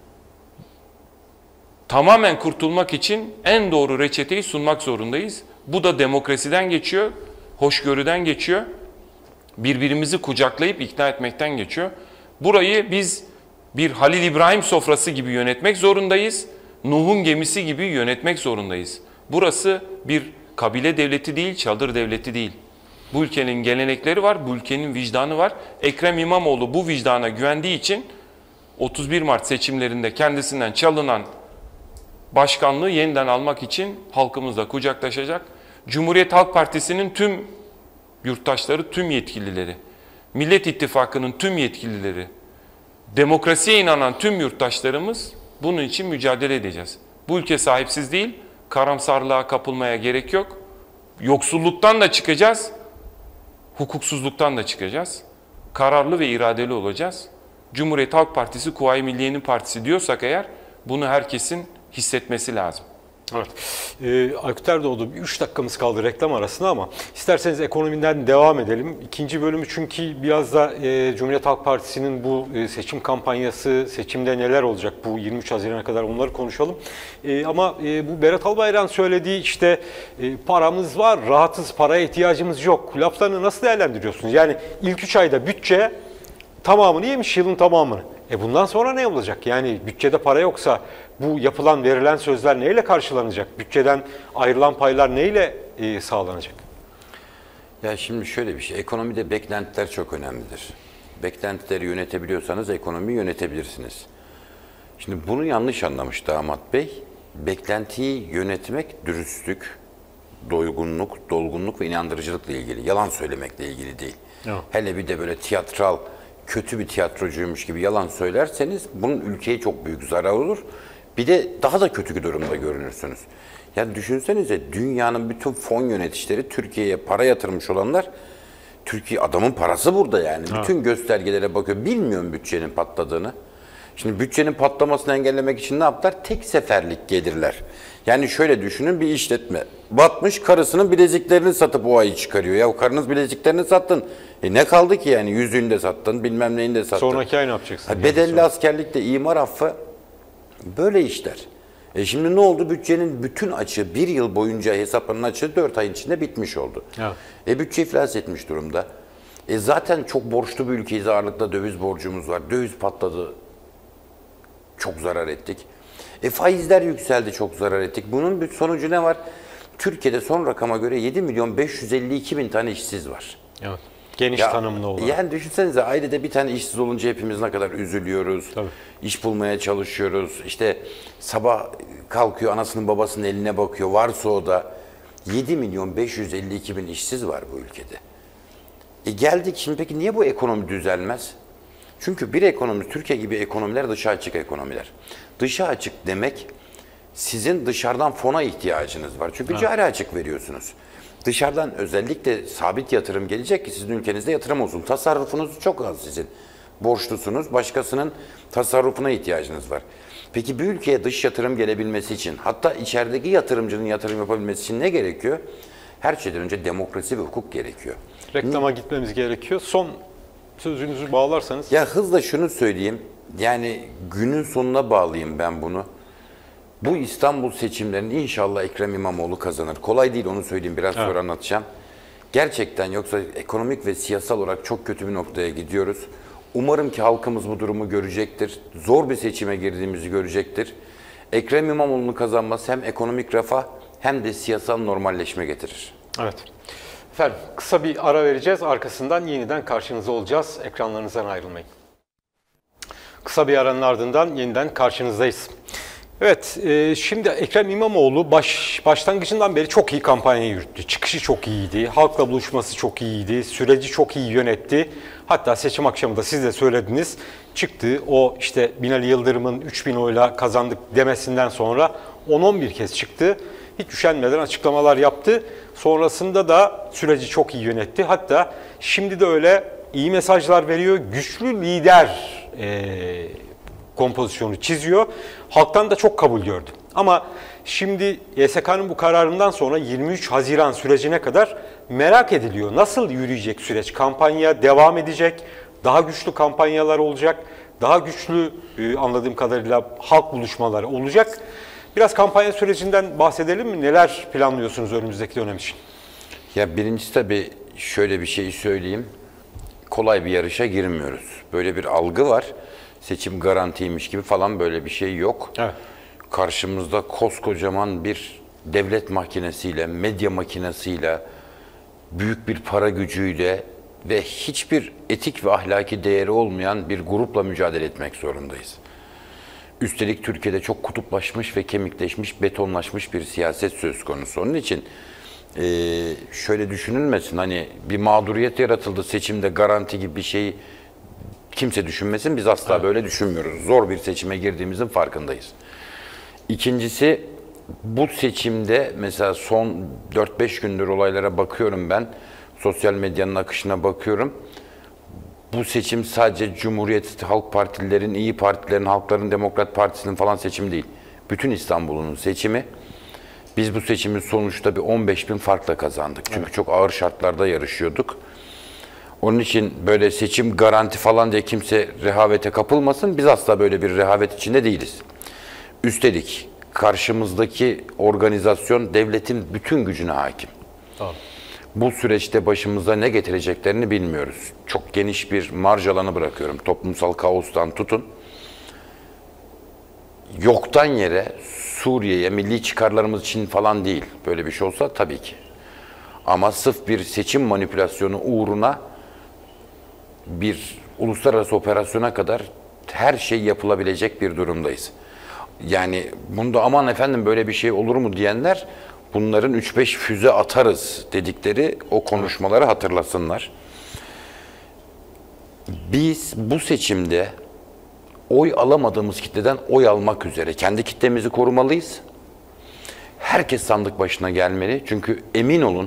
tamamen kurtulmak için en doğru reçeteyi sunmak zorundayız. Bu da demokrasiden geçiyor, hoşgörüden geçiyor, birbirimizi kucaklayıp ikna etmekten geçiyor. Burayı biz bir Halil İbrahim sofrası gibi yönetmek zorundayız. Nuh'un gemisi gibi yönetmek zorundayız. Burası bir kabile devleti değil, çadır devleti değil. Bu ülkenin gelenekleri var, bu ülkenin vicdanı var. Ekrem İmamoğlu bu vicdana güvendiği için otuz bir Mart seçimlerinde kendisinden çalınan başkanlığı yeniden almak için halkımızla kucaklaşacak. Cumhuriyet Halk Partisi'nin tüm yurttaşları, tüm yetkilileri, Millet İttifakı'nın tüm yetkilileri, demokrasiye inanan tüm yurttaşlarımız bunun için mücadele edeceğiz. Bu ülke sahipsiz değil, karamsarlığa kapılmaya gerek yok. Yoksulluktan da çıkacağız, hukuksuzluktan da çıkacağız. Kararlı ve iradeli olacağız. Cumhuriyet Halk Partisi, Kuvayi Milliye'nin partisi diyorsak eğer, bunu herkesin hissetmesi lazım. Evet. Ee, Aykut Erdoğdu, üç dakikamız kaldı reklam arasında ama isterseniz ekonomiden devam edelim. İkinci bölümü çünkü biraz da e, Cumhuriyet Halk Partisi'nin bu e, seçim kampanyası, seçimde neler olacak bu yirmi üç Haziran'a kadar onları konuşalım. E, ama e, bu Berat Albayrak'ın söylediği işte e, paramız var, rahatız, paraya ihtiyacımız yok laflarını nasıl değerlendiriyorsunuz? Yani ilk üç ayda bütçe tamamını yemiş, yılın tamamını. E bundan sonra ne olacak? Yani bütçede para yoksa bu yapılan, verilen sözler neyle karşılanacak? Bütçeden ayrılan paylar neyle e, sağlanacak? Ya şimdi şöyle bir şey, ekonomide beklentiler çok önemlidir. Beklentileri yönetebiliyorsanız ekonomiyi yönetebilirsiniz. Şimdi bunu yanlış anlamış Damat Bey. Beklentiyi yönetmek dürüstlük, doygunluk, dolgunluk ve inandırıcılıkla ilgili. Yalan söylemekle ilgili değil. Evet. Hele bir de böyle tiyatral, kötü bir tiyatrocuymuş gibi yalan söylerseniz bunun ülkeye çok büyük zarar olur. Bir de daha da kötü bir durumda görünürsünüz. Yani düşünsenize dünyanın bütün fon yöneticileri Türkiye'ye para yatırmış olanlar, Türkiye adamın parası burada yani. Ha. Bütün göstergelere bakıyor. Bilmiyorum bütçenin patladığını. Şimdi bütçenin patlamasını engellemek için ne yaptılar? Tek seferlik gelirler. Yani şöyle düşünün, bir işletme batmış, karısının bileziklerini satıp o ayı çıkarıyor. Ya karınız bileziklerini sattın. E ne kaldı ki yani? Yüzüğünü de sattın, bilmem neyini de sattın. Sonraki ay ne yapacaksın? Ha, bedelli askerlikte imar affı böyle işler. E şimdi ne oldu? Bütçenin bütün açığı bir yıl boyunca hesaplanan açığı dört ay içinde bitmiş oldu. Evet. E bütçe iflas etmiş durumda. E zaten çok borçlu bir ülkeyiz. Ağırlıkla döviz borcumuz var. Döviz patladı. Çok zarar ettik. E faizler yükseldi, çok zarar ettik. Bunun bir sonucu ne var? Türkiye'de son rakama göre yedi milyon beş yüz elli iki bin tane işsiz var. Evet. Geniş Ya, tanımlı olan. Yani düşünsenize, ailede bir tane işsiz olunca hepimiz ne kadar üzülüyoruz. Tabii. İş bulmaya çalışıyoruz. İşte sabah kalkıyor, anasının babasının eline bakıyor. Varsa o da yedi milyon beş yüz elli iki bin işsiz var bu ülkede. E geldik şimdi, peki niye bu ekonomi düzelmez? Çünkü bir ekonomi, Türkiye gibi ekonomiler dışa açık ekonomiler. Dışa açık demek, sizin dışarıdan fona ihtiyacınız var. Çünkü cari açık veriyorsunuz. Dışarıdan özellikle sabit yatırım gelecek ki sizin ülkenizde yatırım olsun. Tasarrufunuz çok az sizin. Borçlusunuz, başkasının tasarrufuna ihtiyacınız var. Peki bir ülkeye dış yatırım gelebilmesi için, hatta içerideki yatırımcının yatırım yapabilmesi için ne gerekiyor? Her şeyden önce demokrasi ve hukuk gerekiyor. Reklama gitmemiz gerekiyor. Son sözünüzü bağlarsanız. Ya hızla şunu söyleyeyim, yani günün sonuna bağlayayım ben bunu. Bu İstanbul seçimlerini inşallah Ekrem İmamoğlu kazanır. Kolay değil, onu söyleyeyim, biraz Evet. sonra anlatacağım. Gerçekten, yoksa ekonomik ve siyasal olarak çok kötü bir noktaya gidiyoruz. Umarım ki halkımız bu durumu görecektir. Zor bir seçime girdiğimizi görecektir. Ekrem İmamoğlu'nun kazanması hem ekonomik refah hem de siyasal normalleşme getirir. Evet. Efendim kısa bir ara vereceğiz. Arkasından yeniden karşınızda olacağız. Ekranlarınızdan ayrılmayın. Kısa bir aranın ardından yeniden karşınızdayız. Evet, e, şimdi Ekrem İmamoğlu baş, başlangıcından beri çok iyi kampanya yürüttü. Çıkışı çok iyiydi, halkla buluşması çok iyiydi, süreci çok iyi yönetti. Hatta seçim akşamı da siz de söylediniz, çıktı o işte Binali Yıldırım'ın üç bin oyla kazandık demesinden sonra on on bir kez çıktı. Hiç üşenmeden açıklamalar yaptı. Sonrasında da süreci çok iyi yönetti. Hatta şimdi de öyle iyi mesajlar veriyor, güçlü lider e, kompozisyonu çiziyor. Halktan da çok kabul gördü. Ama şimdi Y S K'nın bu kararından sonra yirmi üç Haziran sürecine kadar merak ediliyor. Nasıl yürüyecek süreç? Kampanya devam edecek. Daha güçlü kampanyalar olacak. Daha güçlü e, anladığım kadarıyla halk buluşmaları olacak. Biraz kampanya sürecinden bahsedelim mi? Neler planlıyorsunuz önümüzdeki dönem için? Ya birincisi tabii şöyle bir şey söyleyeyim. Kolay bir yarışa girmiyoruz. Böyle bir algı var. Seçim garantiymiş gibi falan, böyle bir şey yok. Evet. Karşımızda koskocaman bir devlet makinesiyle, medya makinesiyle, büyük bir para gücüyle ve hiçbir etik ve ahlaki değeri olmayan bir grupla mücadele etmek zorundayız. Üstelik Türkiye'de çok kutuplaşmış ve kemikleşmiş, betonlaşmış bir siyaset söz konusu. Onun için e, şöyle düşünülmesin, hani bir mağduriyet yaratıldı seçimde, garanti gibi bir şeyi kimse düşünmesin. Biz asla evet. böyle düşünmüyoruz. Zor bir seçime girdiğimizin farkındayız. İkincisi, bu seçimde mesela son dört beş gündür olaylara bakıyorum ben. Sosyal medyanın akışına bakıyorum. Bu seçim sadece Cumhuriyet Halk Partililerin, İyi Partilerin, Halkların Demokrat Partisi'nin falan seçimi değil. Bütün İstanbul'un seçimi. Biz bu seçimin sonuçta bir on beş bin farkla kazandık. Çünkü evet. çok ağır şartlarda yarışıyorduk. Onun için böyle seçim garanti falan diye kimse rehavete kapılmasın. Biz asla böyle bir rehavet içinde değiliz. Üstelik karşımızdaki organizasyon devletin bütün gücüne hakim. Tamam. Bu süreçte başımıza ne getireceklerini bilmiyoruz. Çok geniş bir marj alanı bırakıyorum. Toplumsal kaostan tutun. Yoktan yere Suriye'ye milli çıkarlarımız için falan değil. Böyle bir şey olsa tabii ki. Ama sırf bir seçim manipülasyonu uğruna bir uluslararası operasyona kadar her şey yapılabilecek bir durumdayız. Yani bunda aman efendim böyle bir şey olur mu diyenler bunların üç beş füze atarız dedikleri o konuşmaları hatırlasınlar. Biz bu seçimde oy alamadığımız kitleden oy almak üzere kendi kitlemizi korumalıyız. Herkes sandık başına gelmeli. Çünkü emin olun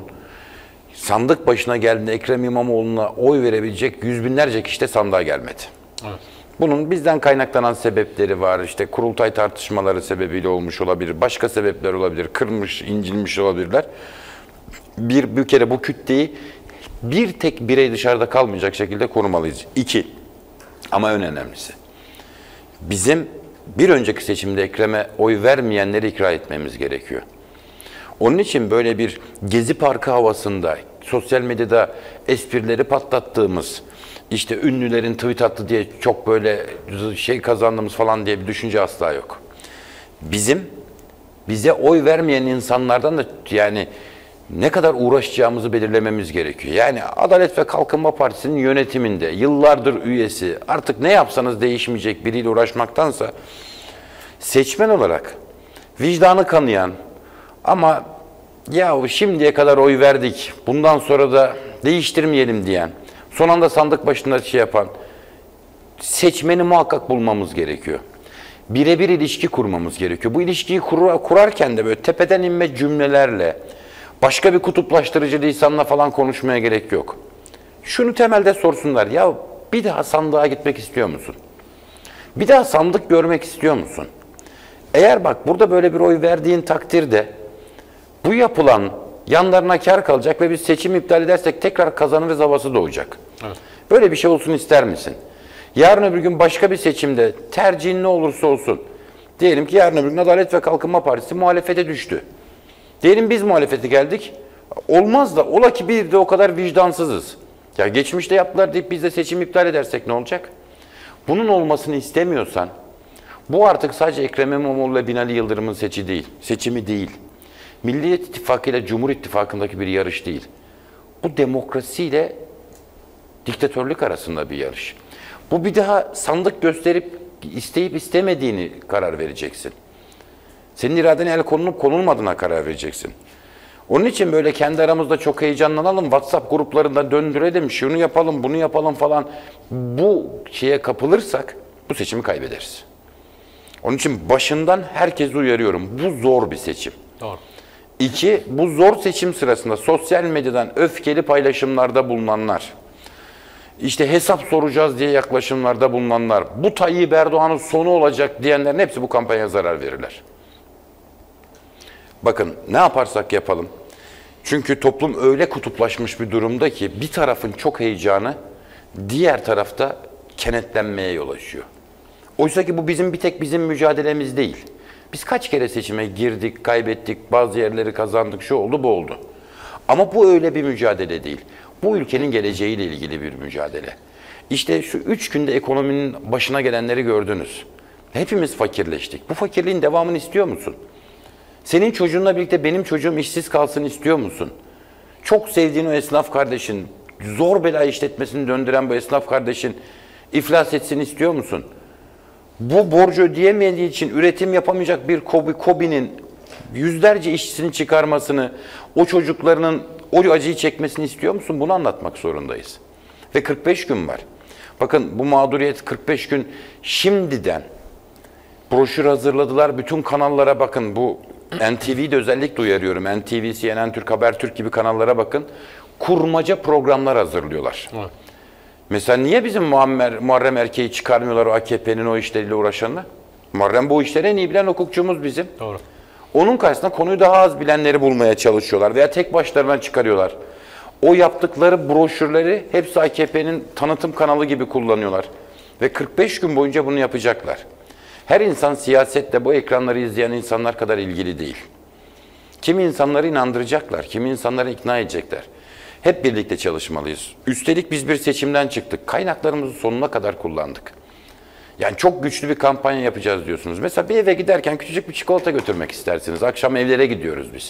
sandık başına geldiğinde Ekrem İmamoğlu'na oy verebilecek yüz binlerce kişi de sandığa gelmedi. Evet. Bunun bizden kaynaklanan sebepleri var. İşte kurultay tartışmaları sebebiyle olmuş olabilir. Başka sebepler olabilir. Kırmış, incinmiş olabilirler. Bir, bir kere bu kütleyi bir tek birey dışarıda kalmayacak şekilde korumalıyız. İki, ama en önemlisi. Bizim bir önceki seçimde Ekrem'e oy vermeyenleri ikna etmemiz gerekiyor. Onun için böyle bir Gezi Parkı havasında, sosyal medyada esprileri patlattığımız, işte ünlülerin tweet attı diye çok böyle şey kazandığımız falan diye bir düşünce asla yok. Bizim, bize oy vermeyen insanlardan da yani ne kadar uğraşacağımızı belirlememiz gerekiyor. Yani Adalet ve Kalkınma Partisi'nin yönetiminde yıllardır üyesi, artık ne yapsanız değişmeyecek biriyle uğraşmaktansa seçmen olarak vicdanı kanayan ama ya şimdiye kadar oy verdik, bundan sonra da değiştirmeyelim diyen, son anda sandık başında şey yapan seçmeni muhakkak bulmamız gerekiyor. Birebir ilişki kurmamız gerekiyor. Bu ilişkiyi kur, kurarken de böyle tepeden inme cümlelerle, başka bir kutuplaştırıcı lisanla falan konuşmaya gerek yok. Şunu temelde sorsunlar, ya bir daha sandığa gitmek istiyor musun? Bir daha sandık görmek istiyor musun? Eğer bak burada böyle bir oy verdiğin takdirde bu yapılan yanlarına kar kalacak ve biz seçim iptal edersek tekrar kazanırız havası doğacak. Evet. Böyle bir şey olsun ister misin? Yarın öbür gün başka bir seçimde tercihin ne olursa olsun, diyelim ki yarın öbür gün Adalet ve Kalkınma Partisi muhalefete düştü. Diyelim biz muhalefete geldik, olmaz da ola ki bir de o kadar vicdansızız. Ya geçmişte yaptılar deyip biz de seçim iptal edersek ne olacak? Bunun olmasını istemiyorsan, bu artık sadece Ekrem İmamoğlu ile Binali Yıldırım'ın seçi değil, seçimi değil. Millet İttifakı ile Cumhur İttifakı'ndaki bir yarış değil. Bu demokrasiyle diktatörlük arasında bir yarış. Bu bir daha sandık gösterip isteyip istemediğini karar vereceksin. Senin iradene el konulup konulmadığına karar vereceksin. Onun için böyle kendi aramızda çok heyecanlanalım, WhatsApp gruplarında döndürelim, şunu yapalım, bunu yapalım falan. Bu şeye kapılırsak bu seçimi kaybederiz. Onun için başından herkesi uyarıyorum. Bu zor bir seçim. Doğru. İki, bu zor seçim sırasında sosyal medyadan öfkeli paylaşımlarda bulunanlar, işte hesap soracağız diye yaklaşımlarda bulunanlar, bu Tayyip Erdoğan'ın sonu olacak diyenlerin hepsi bu kampanyaya zarar verirler. Bakın ne yaparsak yapalım. Çünkü toplum öyle kutuplaşmış bir durumda ki bir tarafın çok heyecanı diğer tarafta kenetlenmeye yol açıyor. Oysa ki bu bizim bir tek bizim mücadelemiz değil. Biz kaç kere seçime girdik, kaybettik, bazı yerleri kazandık, şu oldu, bu oldu. Ama bu öyle bir mücadele değil. Bu ülkenin geleceğiyle ilgili bir mücadele. İşte şu üç günde ekonominin başına gelenleri gördünüz. Hepimiz fakirleştik. Bu fakirliğin devamını istiyor musun? Senin çocuğunla birlikte benim çocuğum işsiz kalsın istiyor musun? Çok sevdiğin o esnaf kardeşin, zor bela işletmesini döndüren bu esnaf kardeşin iflas etsin istiyor musun? Bu borcu ödeyemediği için üretim yapamayacak bir KOBİ, KOBİ'nin yüzlerce işçisini çıkarmasını, o çocuklarının o acıyı çekmesini istiyor musun? Bunu anlatmak zorundayız. Ve kırk beş gün var. Bakın bu mağduriyet kırk beş gün şimdiden broşür hazırladılar. Bütün kanallara bakın. Bu N T V'de özellikle uyarıyorum. N T V, C N N Türk, Habertürk gibi kanallara bakın. Kurmaca programlar hazırlıyorlar. Evet. Mesela niye bizim Muammer, Muharrem Erkeği çıkarmıyorlar o A K P'nin o işleriyle uğraşanı? Muharrem bu işleri en iyi bilen hukukçumuz bizim. Doğru. Onun karşısında konuyu daha az bilenleri bulmaya çalışıyorlar veya tek başlarına çıkarıyorlar. O yaptıkları broşürleri hepsi A K P'nin tanıtım kanalı gibi kullanıyorlar. Ve kırk beş gün boyunca bunu yapacaklar. Her insan siyasetle bu ekranları izleyen insanlar kadar ilgili değil. Kimi insanları inandıracaklar, kimi insanları ikna edecekler. Hep birlikte çalışmalıyız. Üstelik biz bir seçimden çıktık. Kaynaklarımızı sonuna kadar kullandık. Yani çok güçlü bir kampanya yapacağız diyorsunuz. Mesela bir eve giderken küçücük bir çikolata götürmek istersiniz. Akşam evlere gidiyoruz biz.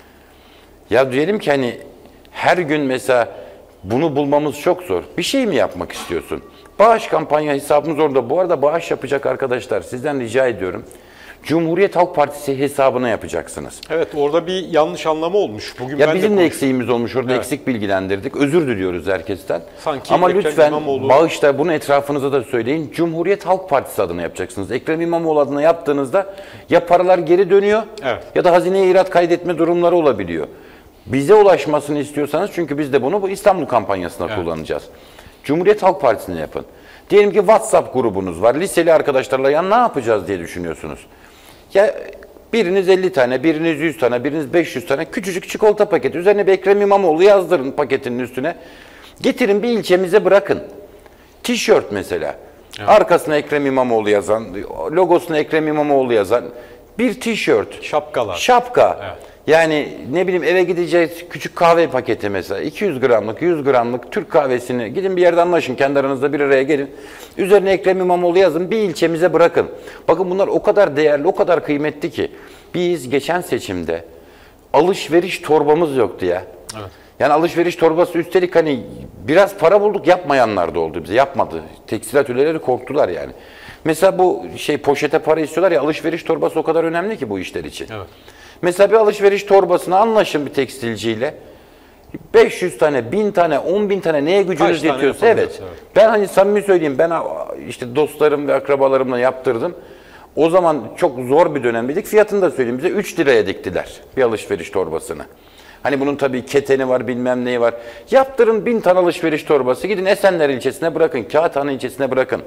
Ya diyelim ki hani her gün mesela bunu bulmamız çok zor. Bir şey mi yapmak istiyorsun? Bağış kampanya hesabımız orada. Bu arada bağış yapacak arkadaşlar sizden rica ediyorum. Cumhuriyet Halk Partisi hesabına yapacaksınız. Evet, orada bir yanlış anlama olmuş. Bugün Ya ben bizim de, de eksiğimiz olmuş. Orada evet. eksik bilgilendirdik. Özür diliyoruz herkesten. Sanki Ama Ekrem lütfen İmamoğlu... bağışta bunu etrafınıza da söyleyin. Cumhuriyet Halk Partisi adına yapacaksınız. Ekrem İmamoğlu adına yaptığınızda ya paralar geri dönüyor, evet, ya da hazineye irat kaydetme durumları olabiliyor. Bize ulaşmasını istiyorsanız, çünkü biz de bunu bu İstanbul kampanyasına, evet, kullanacağız. Cumhuriyet Halk Partisi'ne yapın. Diyelim ki WhatsApp grubunuz var. Liseli arkadaşlarla ya ne yapacağız diye düşünüyorsunuz. Ya biriniz elli tane, biriniz yüz tane, biriniz beş yüz tane küçücük çikolata paketi. Üzerine bir Ekrem İmamoğlu yazdırın paketinin üstüne. Getirin bir ilçemize bırakın. Tişört mesela. Evet. Arkasına Ekrem İmamoğlu yazan, logosuna Ekrem İmamoğlu yazan bir tişört. Şapkalar. Şapka. Evet. Yani ne bileyim eve gideceğiz küçük kahve paketi mesela. iki yüz gramlık, yüz gramlık Türk kahvesini gidin bir yerde anlaşın. Kendi aranızda bir araya gelin. Üzerine Ekrem İmamoğlu yazın. Bir ilçemize bırakın. Bakın bunlar o kadar değerli, o kadar kıymetli ki. Biz geçen seçimde alışveriş torbamız yoktu ya. Evet. Yani alışveriş torbası, üstelik hani biraz para bulduk, yapmayanlar da oldu bize. Yapmadı. Tekstil atölyeleri korktular yani. Mesela bu şey poşete para istiyorlar ya, alışveriş torbası o kadar önemli ki bu işler için. Evet. Mesela bir alışveriş torbasını anlaşın bir tekstilciyle. beş yüz tane, bin tane, on bin tane neye gücünüz yetiyorsa, evet. evet. Ben hani samimi söyleyeyim, ben işte dostlarım ve akrabalarımla yaptırdım. O zaman çok zor bir dönemdeydik. Fiyatını da söyleyeyim, bize üç liraya diktiler bir alışveriş torbasını. Hani bunun tabii keteni var, bilmem neyi var. Yaptırın bin tane alışveriş torbası, gidin Esenler ilçesine bırakın, Kağıthane ilçesine bırakın.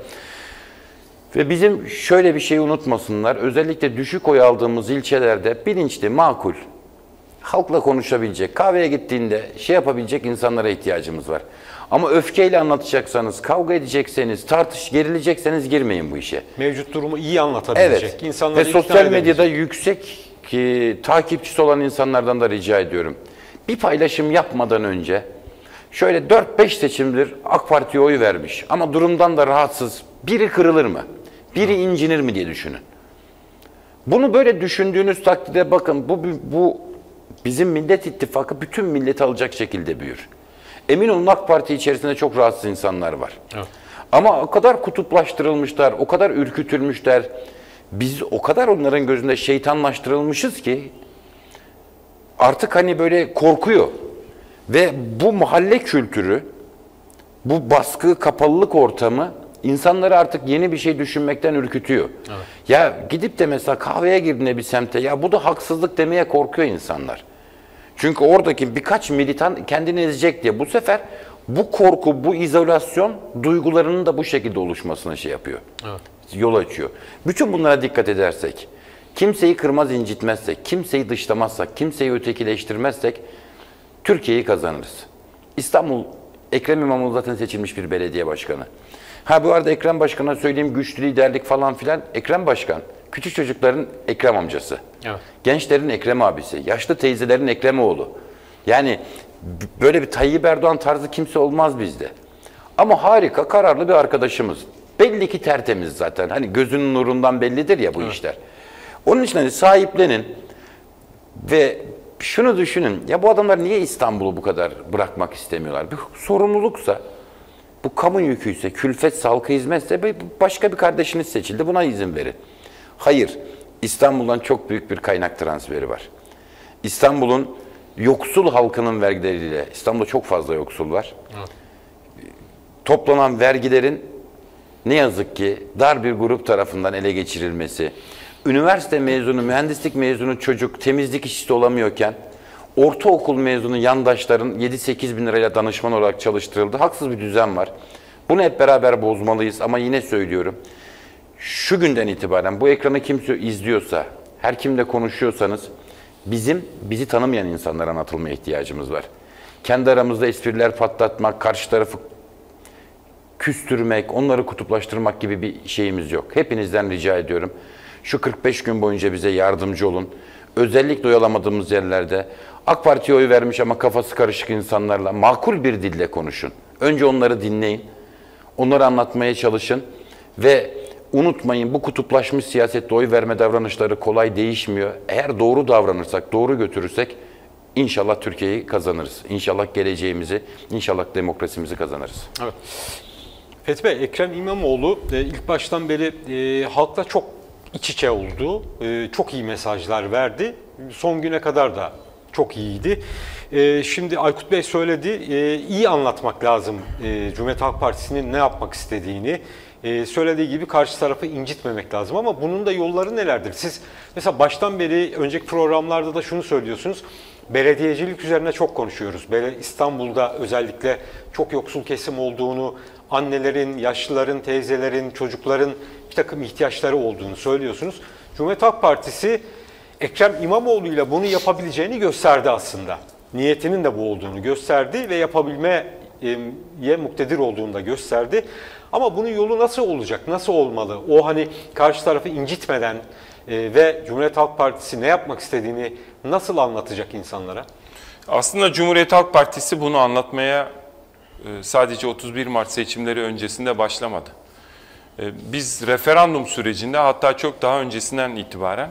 Ve bizim şöyle bir şeyi unutmasınlar, özellikle düşük oy aldığımız ilçelerde bilinçli, makul, halkla konuşabilecek, kahveye gittiğinde şey yapabilecek insanlara ihtiyacımız var. Ama öfkeyle anlatacaksanız, kavga edecekseniz, tartış, gerilecekseniz girmeyin bu işe. Mevcut durumu iyi anlatabilecek, evet. insanları ve sosyal medyada yüksek ki, takipçisi olan insanlardan da rica ediyorum. Bir paylaşım yapmadan önce şöyle dört beş seçimdir AK Parti'ye oy vermiş ama durumdan da rahatsız, biri kırılır mı? Biri incinir mi diye düşünün. Bunu böyle düşündüğünüz takdirde bakın bu, bu bizim Millet İttifakı bütün milleti alacak şekilde büyür. Emin olun AK Parti içerisinde çok rahatsız insanlar var. Evet. Ama o kadar kutuplaştırılmışlar, o kadar ürkütülmüşler. Biz o kadar onların gözünde şeytanlaştırılmışız ki artık hani böyle korkuyor. Ve bu mahalle kültürü, bu baskı, kapalılık ortamı İnsanları artık yeni bir şey düşünmekten ürkütüyor. Evet. Ya gidip de mesela kahveye girdiğinde bir semte, ya bu da haksızlık demeye korkuyor insanlar. Çünkü oradaki birkaç militan kendini ezecek diye. Bu sefer bu korku, bu izolasyon duygularının da bu şekilde oluşmasına şey yapıyor. Evet. Yol açıyor. Bütün bunlara dikkat edersek, kimseyi kırmaz incitmezsek, kimseyi dışlamazsak, kimseyi ötekileştirmezsek Türkiye'yi kazanırız. İstanbul, Ekrem İmamoğlu zaten seçilmiş bir belediye başkanı. Ha bu arada Ekrem Başkan'a söyleyeyim, güçlü liderlik falan filan. Ekrem Başkan, küçük çocukların Ekrem amcası. Evet. Gençlerin Ekrem abisi, yaşlı teyzelerin Ekrem oğlu. Yani böyle bir Tayyip Erdoğan tarzı kimse olmaz bizde. Ama harika, kararlı bir arkadaşımız. Belli ki tertemiz zaten. Hani gözünün nurundan bellidir ya bu evet. işler. Onun için hani sahiplenin ve şunu düşünün. Ya bu adamlar niye İstanbul'u bu kadar bırakmak istemiyorlar? Bir sorumluluksa, bu kamu yüküyse, külfet, halka hizmetse başka bir kardeşiniz seçildi, buna izin verin. Hayır, İstanbul'dan çok büyük bir kaynak transferi var. İstanbul'un yoksul halkının vergileriyle, İstanbul'da çok fazla yoksul var. Evet. Toplanan vergilerin ne yazık ki dar bir grup tarafından ele geçirilmesi, üniversite mezunu, mühendislik mezunu çocuk temizlik işçisi olamıyorken, ortaokul mezunu yandaşların yedi sekiz bin lirayla danışman olarak çalıştırıldı. Haksız bir düzen var. Bunu hep beraber bozmalıyız ama yine söylüyorum. Şu günden itibaren bu ekranı kim izliyorsa, her kimle konuşuyorsanız bizim bizi tanımayan insanlara anlatılmaya ihtiyacımız var. Kendi aramızda espriler patlatmak, karşı tarafı küstürmek, onları kutuplaştırmak gibi bir şeyimiz yok. Hepinizden rica ediyorum. Şu kırk beş gün boyunca bize yardımcı olun. Özellikle oyalamadığımız yerlerde AK Parti'ye oy vermiş ama kafası karışık insanlarla makul bir dille konuşun. Önce onları dinleyin. Onları anlatmaya çalışın. Ve unutmayın, bu kutuplaşmış siyasette oy verme davranışları kolay değişmiyor. Eğer doğru davranırsak, doğru götürürsek İnşallah Türkiye'yi kazanırız. İnşallah geleceğimizi, inşallah demokrasimizi kazanırız. Evet. Fethi Bey, Ekrem İmamoğlu e, ilk baştan beri e, halkla çok iç içe oldu. E, çok iyi mesajlar verdi. Son güne kadar da çok iyiydi. E, şimdi Aykut Bey söyledi, e, iyi anlatmak lazım e, Cumhuriyet Halk Partisi'nin ne yapmak istediğini. E, söylediği gibi karşı tarafı incitmemek lazım ama bunun da yolları nelerdir? Siz mesela baştan beri önceki programlarda da şunu söylüyorsunuz. Belediyecilik üzerine çok konuşuyoruz. İstanbul'da özellikle çok yoksul kesim olduğunu, annelerin, yaşlıların, teyzelerin, çocukların bir takım ihtiyaçları olduğunu söylüyorsunuz. Cumhuriyet Halk Partisi Ekrem İmamoğlu ile bunu yapabileceğini gösterdi aslında. Niyetinin de bu olduğunu gösterdi ve yapabilmeye muktedir olduğunu da gösterdi. Ama bunun yolu nasıl olacak, nasıl olmalı? O hani karşı tarafı incitmeden ve Cumhuriyet Halk Partisi ne yapmak istediğini nasıl anlatacak insanlara? Aslında Cumhuriyet Halk Partisi bunu anlatmaya sadece otuz bir Mart seçimleri öncesinde başlamadı. Biz referandum sürecinde, hatta çok daha öncesinden itibaren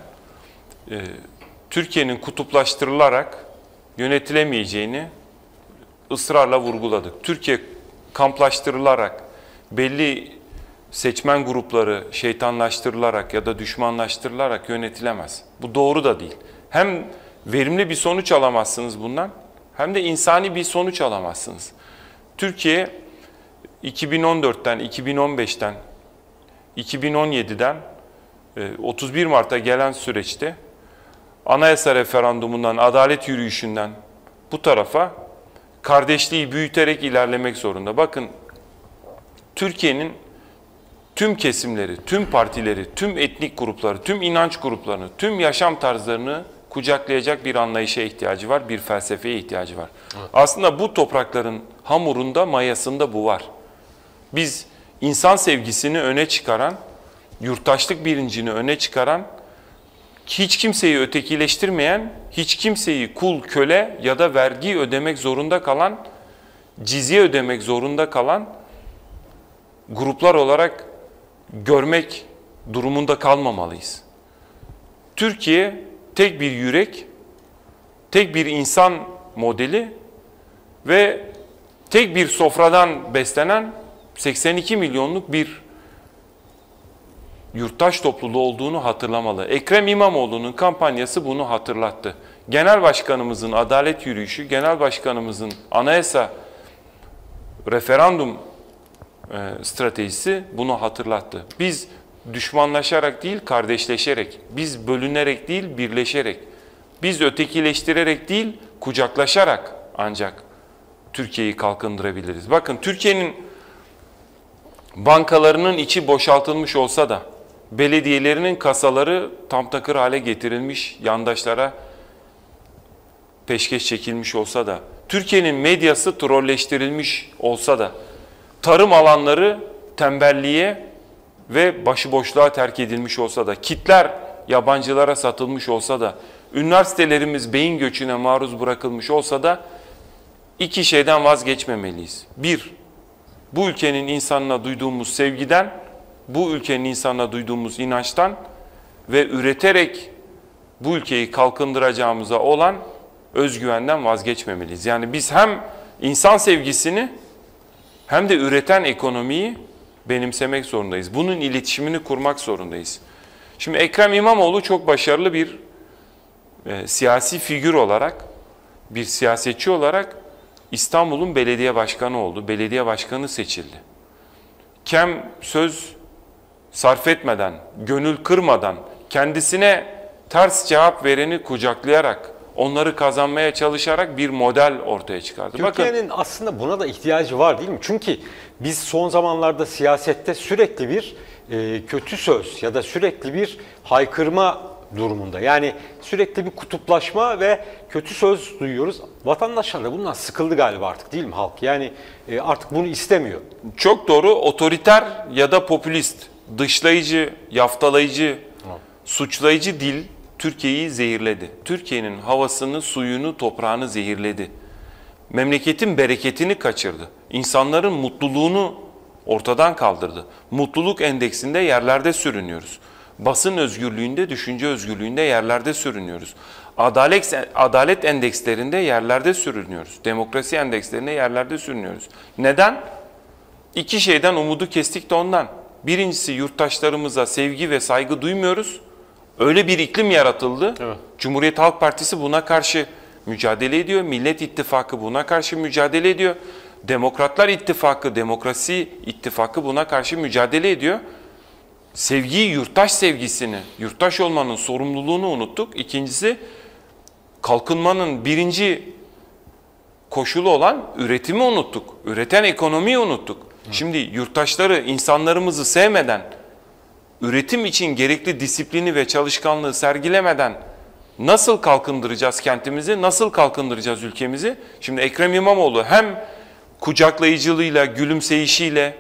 Türkiye'nin kutuplaştırılarak yönetilemeyeceğini ısrarla vurguladık. Türkiye kamplaştırılarak, belli seçmen grupları şeytanlaştırılarak ya da düşmanlaştırılarak yönetilemez. Bu doğru da değil. Hem verimli bir sonuç alamazsınız bundan, hem de insani bir sonuç alamazsınız. Türkiye iki bin on dörtten, iki bin on beşten, iki bin on yediden otuz bir Mart'a gelen süreçte anayasa referandumundan, adalet yürüyüşünden bu tarafa kardeşliği büyüterek ilerlemek zorunda. Bakın, Türkiye'nin tüm kesimleri, tüm partileri, tüm etnik grupları, tüm inanç gruplarını, tüm yaşam tarzlarını kucaklayacak bir anlayışa ihtiyacı var, bir felsefeye ihtiyacı var. Evet. Aslında bu toprakların hamurunda, mayasında bu var. Biz insan sevgisini öne çıkaran, yurttaşlık bilincini öne çıkaran, hiç kimseyi ötekileştirmeyen, hiç kimseyi kul, köle ya da vergi ödemek zorunda kalan, cizye ödemek zorunda kalan gruplar olarak görmek durumunda kalmamalıyız. Türkiye tek bir yürek, tek bir insan modeli ve tek bir sofradan beslenen seksen iki milyonluk bir yurttaş topluluğu olduğunu hatırlamalı. Ekrem İmamoğlu'nun kampanyası bunu hatırlattı. Genel Başkanımızın adalet yürüyüşü, Genel Başkanımızın anayasa referandum e, stratejisi bunu hatırlattı. Biz düşmanlaşarak değil, kardeşleşerek, biz bölünerek değil, birleşerek, biz ötekileştirerek değil, kucaklaşarak ancak Türkiye'yi kalkındırabiliriz. Bakın, Türkiye'nin bankalarının içi boşaltılmış olsa da, belediyelerinin kasaları tam takır hale getirilmiş, yandaşlara peşkeş çekilmiş olsa da, Türkiye'nin medyası trolleştirilmiş olsa da, tarım alanları tembelliğe ve başıboşluğa terk edilmiş olsa da, kitler yabancılara satılmış olsa da, üniversitelerimiz beyin göçüne maruz bırakılmış olsa da, iki şeyden vazgeçmemeliyiz. Bir, bu ülkenin insanına duyduğumuz sevgiden, bu ülkenin insanına duyduğumuz inançtan ve üreterek bu ülkeyi kalkındıracağımıza olan özgüvenden vazgeçmemeliyiz. Yani biz hem insan sevgisini hem de üreten ekonomiyi benimsemek zorundayız. Bunun iletişimini kurmak zorundayız. Şimdi Ekrem İmamoğlu çok başarılı bir e, siyasi figür olarak, bir siyasetçi olarak İstanbul'un belediye başkanı oldu. Belediye başkanı seçildi. Kem söz sarf etmeden, gönül kırmadan, kendisine ters cevap vereni kucaklayarak, onları kazanmaya çalışarak bir model ortaya çıkardı. Türkiye'nin aslında buna da ihtiyacı var, değil mi? Çünkü biz son zamanlarda siyasette sürekli bir e, kötü söz ya da sürekli bir haykırma durumunda. Yani sürekli bir kutuplaşma ve kötü söz duyuyoruz. Vatandaşlar da bundan sıkıldı galiba artık, değil mi halk? Yani e, artık bunu istemiyor. Çok doğru. Otoriter ya da popülist, dışlayıcı, yaftalayıcı, suçlayıcı dil Türkiye'yi zehirledi. Türkiye'nin havasını, suyunu, toprağını zehirledi. Memleketin bereketini kaçırdı. İnsanların mutluluğunu ortadan kaldırdı. Mutluluk endeksinde yerlerde sürünüyoruz. Basın özgürlüğünde, düşünce özgürlüğünde yerlerde sürünüyoruz. Adalet, adalet endekslerinde yerlerde sürünüyoruz. Demokrasi endekslerinde yerlerde sürünüyoruz. Neden? İki şeyden umudu kestik de ondan. Birincisi, yurttaşlarımıza sevgi ve saygı duymuyoruz. Öyle bir iklim yaratıldı. Evet. Cumhuriyet Halk Partisi buna karşı mücadele ediyor. Millet İttifakı buna karşı mücadele ediyor. Demokratlar İttifakı, Demokrasi İttifakı buna karşı mücadele ediyor. Sevgiyi, yurttaş sevgisini, yurttaş olmanın sorumluluğunu unuttuk. İkincisi, kalkınmanın birinci koşulu olan üretimi unuttuk. Üreten ekonomiyi unuttuk. Hı. Şimdi yurttaşları, insanlarımızı sevmeden, üretim için gerekli disiplini ve çalışkanlığı sergilemeden nasıl kalkındıracağız kentimizi, nasıl kalkındıracağız ülkemizi? Şimdi Ekrem İmamoğlu hem kucaklayıcılığıyla, gülümseyişiyle,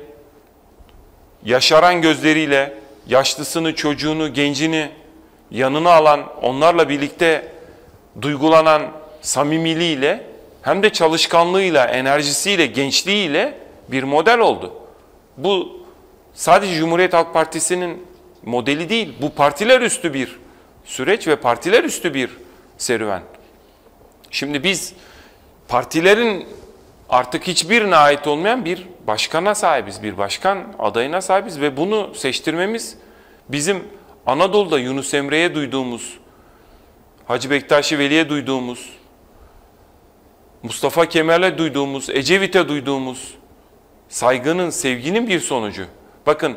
yaşaran gözleriyle, yaşlısını, çocuğunu, gencini yanına alan, onlarla birlikte duygulanan samimiliğiyle, hem de çalışkanlığıyla, enerjisiyle, gençliğiyle bir model oldu. Bu sadece Cumhuriyet Halk Partisi'nin modeli değil, bu partiler üstü bir süreç ve partiler üstü bir serüven. Şimdi biz partilerin artık hiçbirine ait olmayan bir başkana sahibiz, bir başkan adayına sahibiz ve bunu seçtirmemiz bizim Anadolu'da Yunus Emre'ye duyduğumuz, Hacı Bektaş Veli'ye duyduğumuz, Mustafa Kemal'e duyduğumuz, Ecevit'e duyduğumuz saygının, sevginin bir sonucu. Bakın,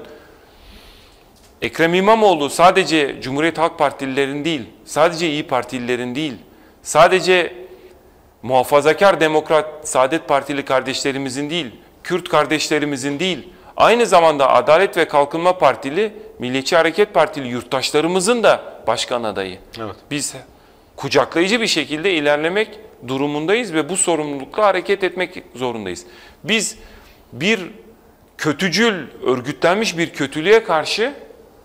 Ekrem İmamoğlu sadece Cumhuriyet Halk Partililerin değil, sadece İYİ Partililerin değil, sadece muhafazakar Demokrat Saadet Partili kardeşlerimizin değil, Kürt kardeşlerimizin değil, aynı zamanda Adalet ve Kalkınma Partili, Milliyetçi Hareket Partili yurttaşlarımızın da başkan adayı. Evet. Biz kucaklayıcı bir şekilde ilerlemek durumundayız ve bu sorumlulukla hareket etmek zorundayız. Biz bir kötücül, örgütlenmiş bir kötülüğe karşı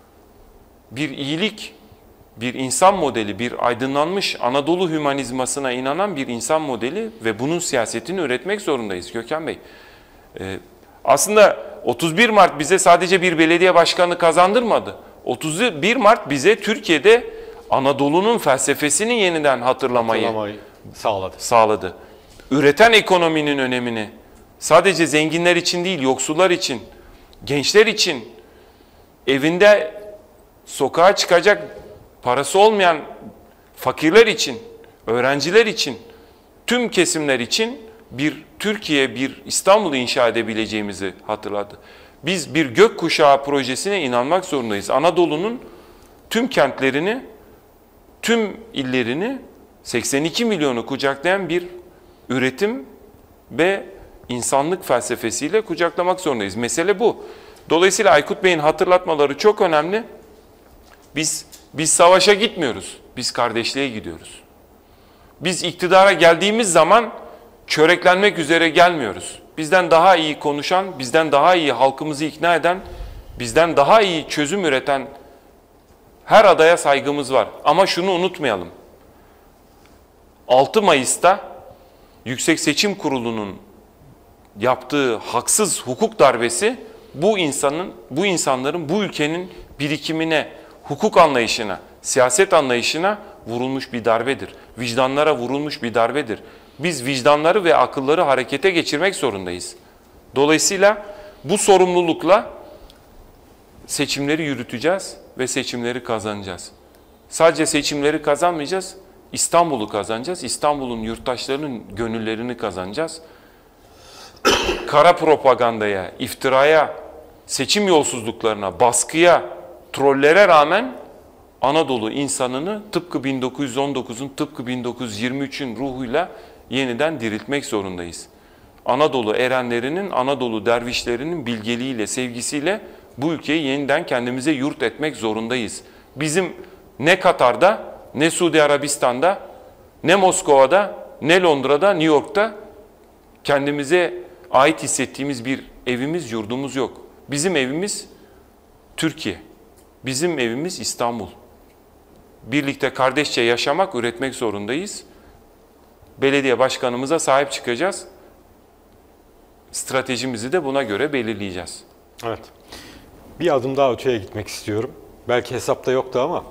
bir iyilik, bir insan modeli, bir aydınlanmış Anadolu hümanizmasına inanan bir insan modeli ve bunun siyasetini üretmek zorundayız Gökhan Bey. Ee, aslında otuz bir Mart bize sadece bir belediye başkanı kazandırmadı. otuz bir Mart bize Türkiye'de Anadolu'nun felsefesini yeniden hatırlamayı, hatırlamayı sağladı. sağladı. Üreten ekonominin önemini sadece zenginler için değil, yoksullar için, gençler için, evinde sokağa çıkacak parası olmayan fakirler için, öğrenciler için, tüm kesimler için bir Türkiye, bir İstanbul'u inşa edebileceğimizi hatırladı. Biz bir gökkuşağı projesine inanmak zorundayız. Anadolu'nun tüm kentlerini, tüm illerini, seksen iki milyonu kucaklayan bir üretim ve insanlık felsefesiyle kucaklamak zorundayız. Mesele bu. Dolayısıyla Aykut Bey'in hatırlatmaları çok önemli. Biz biz savaşa gitmiyoruz. Biz kardeşliğe gidiyoruz. Biz iktidara geldiğimiz zaman çöreklenmek üzere gelmiyoruz. Bizden daha iyi konuşan, bizden daha iyi halkımızı ikna eden, bizden daha iyi çözüm üreten her adaya saygımız var. Ama şunu unutmayalım. altı Mayıs'ta Yüksek Seçim Kurulu'nun yaptığı haksız hukuk darbesi bu insanın, bu insanların, bu ülkenin birikimine, hukuk anlayışına, siyaset anlayışına vurulmuş bir darbedir. Vicdanlara vurulmuş bir darbedir. Biz vicdanları ve akılları harekete geçirmek zorundayız. Dolayısıyla bu sorumlulukla seçimleri yürüteceğiz ve seçimleri kazanacağız. Sadece seçimleri kazanmayacağız, İstanbul'u kazanacağız. İstanbul'un yurttaşlarının gönüllerini kazanacağız. Kara propagandaya, iftiraya, seçim yolsuzluklarına, baskıya, trollere rağmen Anadolu insanını tıpkı bin dokuz yüz on dokuzun, tıpkı bin dokuz yüz yirmi üçün ruhuyla yeniden diriltmek zorundayız. Anadolu erenlerinin, Anadolu dervişlerinin bilgeliğiyle, sevgisiyle bu ülkeyi yeniden kendimize yurt etmek zorundayız. Bizim Ne Katar'da, ne Suudi Arabistan'da, ne Moskova'da, ne Londra'da, New York'ta kendimize ait hissettiğimiz bir evimiz, yurdumuz yok. Bizim evimiz Türkiye. Bizim evimiz İstanbul. Birlikte kardeşçe yaşamak, üretmek zorundayız. Belediye başkanımıza sahip çıkacağız. Stratejimizi de buna göre belirleyeceğiz. Evet. Bir adım daha öteye gitmek istiyorum. Belki hesapta yoktu ama.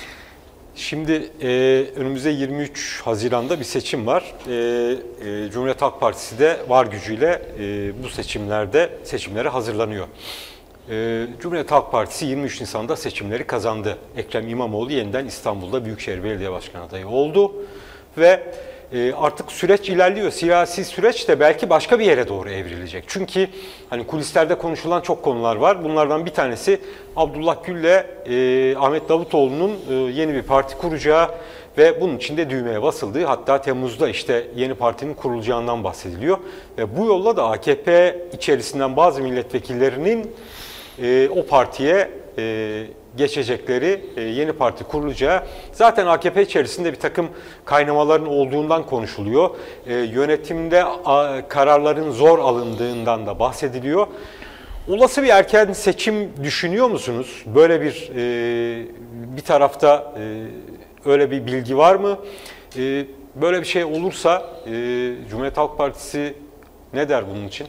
Şimdi e, önümüzde yirmi üç Haziran'da bir seçim var. E, e, Cumhuriyet Halk Partisi de var gücüyle e, bu seçimlerde seçimlere hazırlanıyor. E, Cumhuriyet Halk Partisi yirmi üç Nisan'da seçimleri kazandı. Ekrem İmamoğlu yeniden İstanbul'da Büyükşehir Belediye Başkanı adayı oldu ve e, artık süreç ilerliyor. Siyasi süreç de belki başka bir yere doğru evrilecek. Çünkü hani kulislerde konuşulan çok konular var. Bunlardan bir tanesi Abdullah Gül'le e, Ahmet Davutoğlu'nun e, yeni bir parti kuracağı ve bunun içinde düğmeye basıldığı, hatta Temmuz'da işte yeni partinin kurulacağından bahsediliyor. Ve bu yolla da A K P içerisinden bazı milletvekillerinin e, o partiye e, geçecekleri, e, yeni parti kurulacağı, zaten A K P içerisinde bir takım kaynamaların olduğundan konuşuluyor. E, yönetimde a, kararların zor alındığından da bahsediliyor. Olası bir erken seçim düşünüyor musunuz? Böyle bir e, bir tarafta e, öyle bir bilgi var mı? E, böyle bir şey olursa e, Cumhuriyet Halk Partisi ne der bunun için?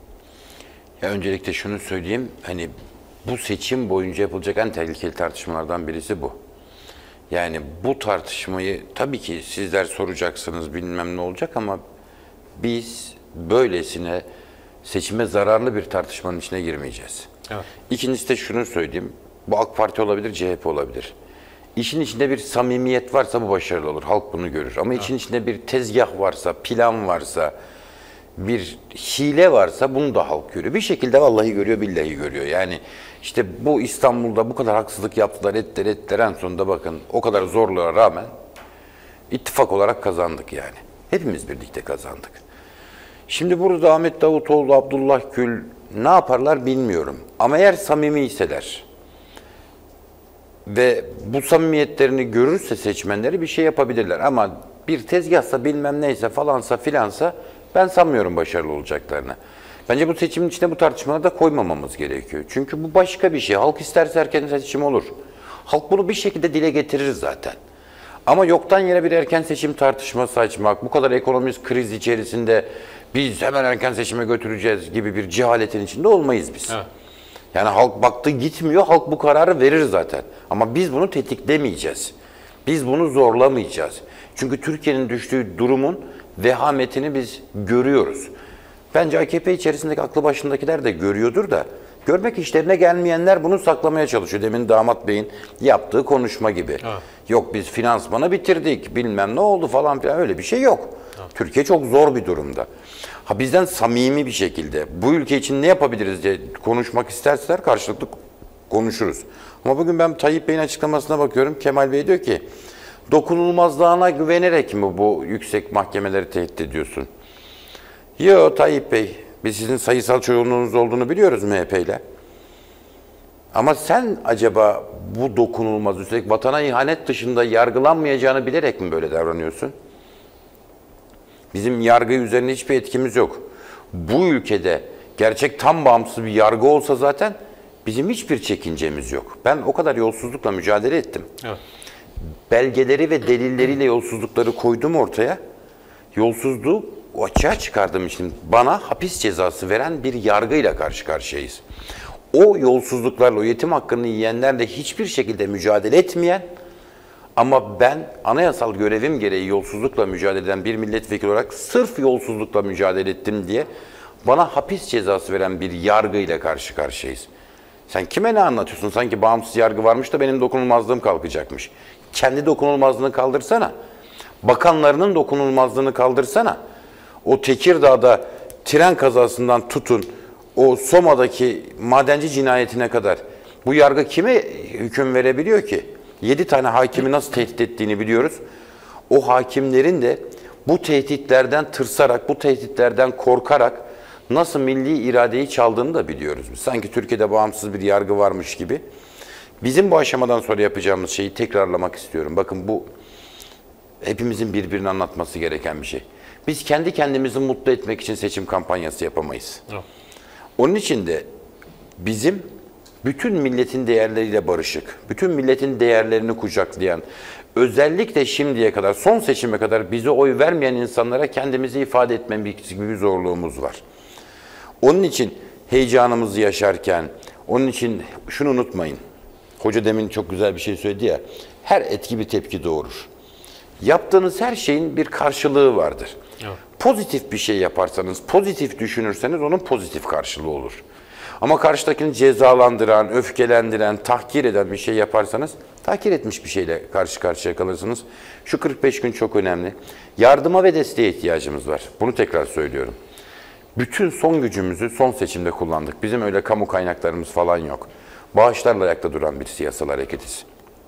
Ya öncelikle şunu söyleyeyim, hani bu seçim boyunca yapılacak en tehlikeli tartışmalardan birisi bu. Yani bu tartışmayı tabii ki sizler soracaksınız, bilmem ne olacak ama biz böylesine seçime zararlı bir tartışmanın içine girmeyeceğiz. Evet. İkincisi de şunu söyleyeyim, bu AK Parti olabilir, C H P olabilir. İşin içinde bir samimiyet varsa bu başarılı olur, halk bunu görür. Ama evet, işin içinde bir tezgah varsa, plan varsa, bir hile varsa bunu da halk görüyor. Bir şekilde vallahi görüyor, billahi görüyor. Yani işte bu İstanbul'da bu kadar haksızlık yaptılar, ettiler, ettiler. En sonunda bakın o kadar zorluğa rağmen ittifak olarak kazandık yani. Hepimiz birlikte kazandık. Şimdi burada Ahmet Davutoğlu, Abdullah Gül ne yaparlar bilmiyorum. Ama eğer samimiyseler ve bu samimiyetlerini görürse seçmenleri bir şey yapabilirler. Ama bir tezgahsa, bilmem neyse falansa filansa ben sanmıyorum başarılı olacaklarını. Bence bu seçimin içine bu tartışmaları da koymamamız gerekiyor. Çünkü bu başka bir şey. Halk isterse erken seçim olur. Halk bunu bir şekilde dile getirir zaten. Ama yoktan yere bir erken seçim tartışması açmak, bu kadar ekonomik kriz içerisinde biz hemen erken seçime götüreceğiz gibi bir cehaletin içinde olmayız biz. Evet. Yani halk baktı gitmiyor, halk bu kararı verir zaten. Ama biz bunu tetiklemeyeceğiz. Biz bunu zorlamayacağız. Çünkü Türkiye'nin düştüğü durumun vehametini biz görüyoruz. Bence A K P içerisindeki aklı başındakiler de görüyordur da görmek işlerine gelmeyenler bunu saklamaya çalışıyor. Demin Damat Bey'in yaptığı konuşma gibi. Ha. Yok biz finansmanı bitirdik, bilmem ne oldu falan filan, öyle bir şey yok. Ha. Türkiye çok zor bir durumda. Ha bizden samimi bir şekilde bu ülke için ne yapabiliriz diye konuşmak isterseler karşılıklı konuşuruz. Ama bugün ben Tayyip Bey'in açıklamasına bakıyorum. Kemal Bey diyor ki dokunulmazlığına güvenerek mi bu yüksek mahkemeleri tehdit ediyorsun? Yok Tayyip Bey, biz sizin sayısal çoğunluğunuz olduğunu biliyoruz M H P ile. Ama sen acaba bu dokunulmaz, üstelik vatana ihanet dışında yargılanmayacağını bilerek mi böyle davranıyorsun? Bizim yargı üzerinde hiçbir etkimiz yok. Bu ülkede gerçek tam bağımsız bir yargı olsa zaten bizim hiçbir çekincemiz yok. Ben o kadar yolsuzlukla mücadele ettim. Evet. Belgeleri ve delilleriyle yolsuzlukları koydum ortaya. Yolsuzluğu açığa çıkardım için bana hapis cezası veren bir yargıyla karşı karşıyayız. O yolsuzluklarla, o yetim hakkını yiyenlerle hiçbir şekilde mücadele etmeyen ama ben anayasal görevim gereği yolsuzlukla mücadele eden bir milletvekili olarak sırf yolsuzlukla mücadele ettim diye bana hapis cezası veren bir yargıyla karşı karşıyayız. Sen kime ne anlatıyorsun? Sanki bağımsız yargı varmış da benim dokunulmazlığım kalkacakmış. Kendi dokunulmazlığını kaldırsana. Bakanlarının dokunulmazlığını kaldırsana. O Tekirdağ'da tren kazasından tutun, o Soma'daki madenci cinayetine kadar bu yargı kime hüküm verebiliyor ki? Yedi tane hakimi nasıl tehdit ettiğini biliyoruz. O hakimlerin de bu tehditlerden tırsarak, bu tehditlerden korkarak nasıl milli iradeyi çaldığını da biliyoruz. Sanki Türkiye'de bağımsız bir yargı varmış gibi. Bizim bu aşamadan sonra yapacağımız şeyi tekrarlamak istiyorum. Bakın bu hepimizin birbirini anlatması gereken bir şey. Biz kendi kendimizi mutlu etmek için seçim kampanyası yapamayız. Evet. Onun için de bizim bütün milletin değerleriyle barışık, bütün milletin değerlerini kucaklayan, özellikle şimdiye kadar, son seçime kadar bize oy vermeyen insanlara kendimizi ifade etmemiz gibi bir zorluğumuz var. Onun için heyecanımızı yaşarken, onun için şunu unutmayın. Hoca demin çok güzel bir şey söyledi ya, her etki bir tepki doğurur. Yaptığınız her şeyin bir karşılığı vardır. Evet. Pozitif bir şey yaparsanız, pozitif düşünürseniz onun pozitif karşılığı olur. Ama karşıdakini cezalandıran, öfkelendiren, tahkir eden bir şey yaparsanız, tahkir etmiş bir şeyle karşı karşıya kalırsınız. Şu kırk beş gün çok önemli. Yardıma ve desteğe ihtiyacımız var. Bunu tekrar söylüyorum. Bütün son gücümüzü son seçimde kullandık. Bizim öyle kamu kaynaklarımız falan yok. Bağışlarla ayakta duran bir siyasal hareketiz.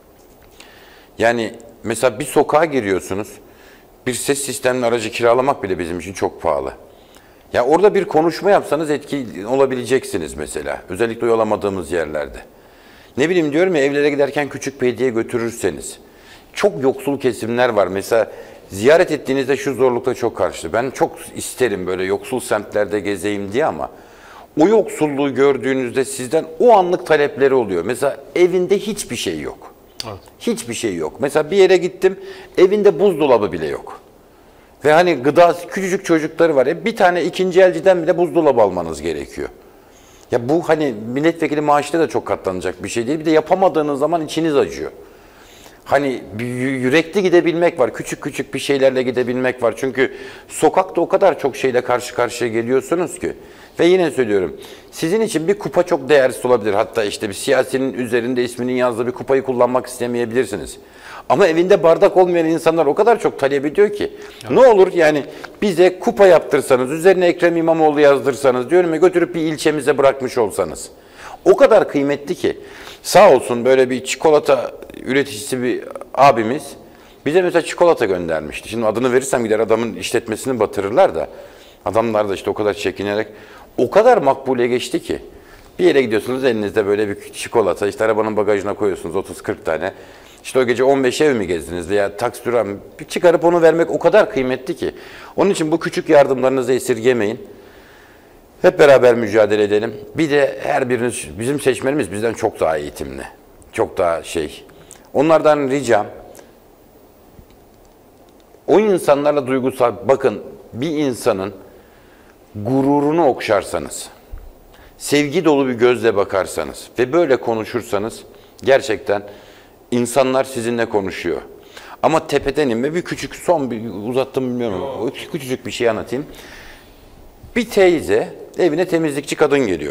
Yani mesela bir sokağa giriyorsunuz, bir ses sistemli aracı kiralamak bile bizim için çok pahalı. Ya orada bir konuşma yapsanız etki olabileceksiniz mesela. Özellikle oyalamadığımız yerlerde. Ne bileyim diyorum ya, evlere giderken küçük bir hediye götürürseniz. Çok yoksul kesimler var. Mesela ziyaret ettiğinizde şu zorlukla çok karşı. Ben çok isterim böyle yoksul semtlerde gezeyim diye ama o yoksulluğu gördüğünüzde sizden o anlık talepleri oluyor. Mesela evinde hiçbir şey yok. Evet. Hiçbir şey yok. Mesela bir yere gittim, evinde buzdolabı bile yok. Ve hani gıda, küçücük çocukları var. E bir tane ikinci elciden bile buzdolabı almanız gerekiyor. Ya bu hani milletvekili maaşıyla da çok katlanacak bir şey değil. Bir de yapamadığınız zaman içiniz acıyor. Hani yürekli gidebilmek var. Küçük küçük bir şeylerle gidebilmek var. Çünkü sokakta o kadar çok şeyle karşı karşıya geliyorsunuz ki. Ve yine söylüyorum, sizin için bir kupa çok değersiz olabilir. Hatta işte bir siyasinin üzerinde isminin yazdığı bir kupayı kullanmak istemeyebilirsiniz. Ama evinde bardak olmayan insanlar o kadar çok talep ediyor ki. Evet. Ne olur yani bize kupa yaptırsanız, üzerine Ekrem İmamoğlu yazdırsanız, diyorum ya, götürüp bir ilçemize bırakmış olsanız. O kadar kıymetli ki. Sağ olsun böyle bir çikolata üreticisi bir abimiz bize mesela çikolata göndermişti. Şimdi adını verirsem gider adamın işletmesini batırırlar da. Adamlar da işte o kadar çekinerek, o kadar makbule geçti ki. Bir yere gidiyorsunuz, elinizde böyle bir çikolata, işte arabanın bagajına koyuyorsunuz otuz kırk tane. İşte o gece on beş ev mi gezdiniz veya taksi duran, bir çıkarıp onu vermek o kadar kıymetli ki. Onun için bu küçük yardımlarınızı esirgemeyin. Hep beraber mücadele edelim. Bir de her biriniz, bizim seçmenimiz bizden çok daha eğitimli. Çok daha şey. Onlardan ricam, o insanlarla duygusal, bakın bir insanın gururunu okşarsanız, sevgi dolu bir gözle bakarsanız ve böyle konuşursanız gerçekten insanlar sizinle konuşuyor. Ama tepeden inme, bir küçük, son bir uzattım bilmiyorum, o küçücük bir şey anlatayım. Bir teyze evine temizlikçi kadın geliyor.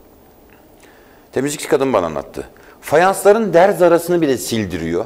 Temizlikçi kadın bana anlattı. Fayansların derz arasını bile sildiriyor.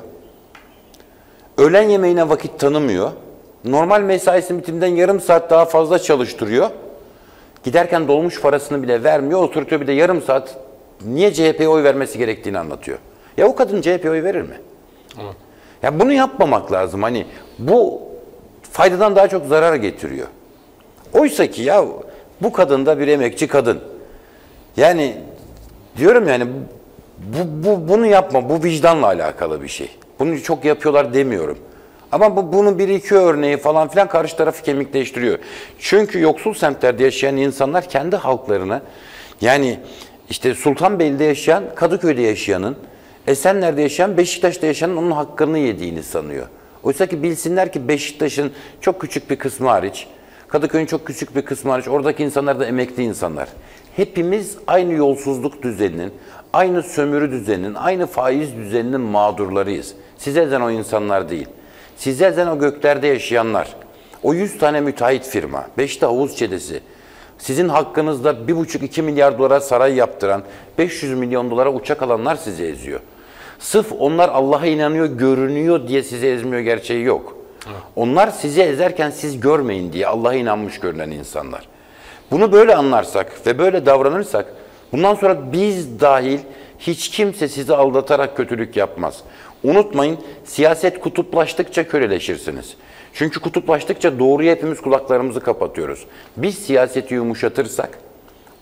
Öğlen yemeğine vakit tanımıyor. Normal mesaisinin bitiminden yarım saat daha fazla çalıştırıyor. Giderken dolmuş parasını bile vermiyor. Oturtuyor bir de yarım saat niye C H P'ye oy vermesi gerektiğini anlatıyor. Ya o kadın C H P'ye oy verir mi? Evet. Ya bunu yapmamak lazım. Hani bu faydadan daha çok zarar getiriyor. Oysa ki ya bu kadın da bir emekçi kadın. Yani diyorum yani bu, bu bunu yapma. Bu vicdanla alakalı bir şey. Bunu çok yapıyorlar demiyorum. Ama bu, bunun bir iki örneği falan filan karşı tarafı kemikleştiriyor. Çünkü yoksul semtlerde yaşayan insanlar kendi halklarını, yani işte Sultanbeyli'de yaşayan, Kadıköy'de yaşayanın, Esenler'de yaşayan, Beşiktaş'ta yaşayanın onun hakkını yediğini sanıyor. Oysa ki bilsinler ki Beşiktaş'ın çok küçük bir kısmı hariç, Kadıköy'ün çok küçük bir kısmı hariç, oradaki insanlar da emekli insanlar. Hepimiz aynı yolsuzluk düzeninin, aynı sömürü düzeninin, aynı faiz düzeninin mağdurlarıyız. Siz ezen o insanlar değil. Siz ezen o göklerde yaşayanlar. O yüz tane müteahhit firma, beş de havuz çetesi, sizin hakkınızda bir buçuk iki milyar dolara saray yaptıran, beş yüz milyon dolara uçak alanlar sizi eziyor. Sırf onlar Allah'a inanıyor, görünüyor diye sizi ezmiyor, gerçeği yok. Evet. Onlar sizi ezerken siz görmeyin diye Allah'a inanmış görünen insanlar. Bunu böyle anlarsak ve böyle davranırsak, bundan sonra biz dahil hiç kimse sizi aldatarak kötülük yapmaz. Unutmayın, siyaset kutuplaştıkça köleleşirsiniz. Çünkü kutuplaştıkça doğruya hepimiz kulaklarımızı kapatıyoruz. Biz siyaseti yumuşatırsak,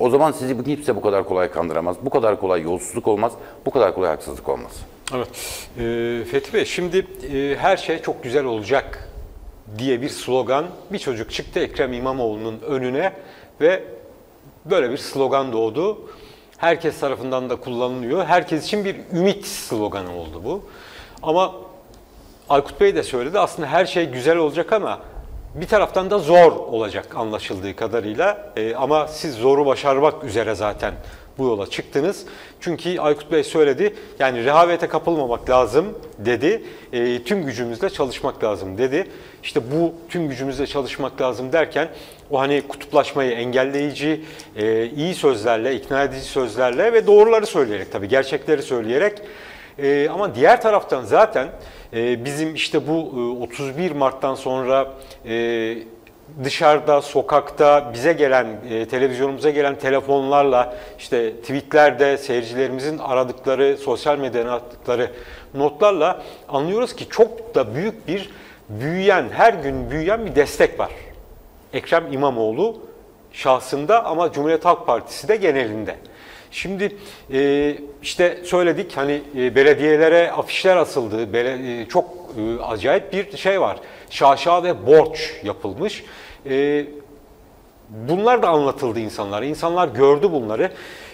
O zaman sizi bu kimse bu kadar kolay kandıramaz. Bu kadar kolay yolsuzluk olmaz. Bu kadar kolay haksızlık olmaz. Evet. Ee, Fethi Bey, şimdi e, her şey çok güzel olacak diye bir slogan, bir çocuk çıktı Ekrem İmamoğlu'nun önüne ve böyle bir slogan doğdu. Herkes tarafından da kullanılıyor. Herkes için bir ümit sloganı oldu bu. Ama Aykut Bey de söyledi, aslında her şey güzel olacak ama bir taraftan da zor olacak anlaşıldığı kadarıyla. E, ama siz zoru başarmak üzere zaten bu yola çıktınız. Çünkü Aykut Bey söyledi, yani rehavete kapılmamak lazım dedi. E, tüm gücümüzle çalışmak lazım dedi. İşte bu tüm gücümüzle çalışmak lazım derken o hani kutuplaşmayı engelleyici, e, iyi sözlerle, ikna edici sözlerle ve doğruları söyleyerek, tabii gerçekleri söyleyerek. E, ama diğer taraftan zaten e, bizim işte bu e, otuz bir Mart'tan sonra e, dışarıda, sokakta bize gelen, e, televizyonumuza gelen telefonlarla, işte tweetlerde seyircilerimizin aradıkları, sosyal medyadan attıkları notlarla anlıyoruz ki çok da büyük bir büyüyen, her gün büyüyen bir destek var. Ekrem İmamoğlu şahsında ama Cumhuriyet Halk Partisi de genelinde. Şimdi e, işte söyledik, hani e, belediyelere afişler asıldı, bele, e, çok e, acayip bir şey var. Şaşa ve borç yapılmış. E, bunlar da anlatıldı insanlara, insanlar gördü bunları.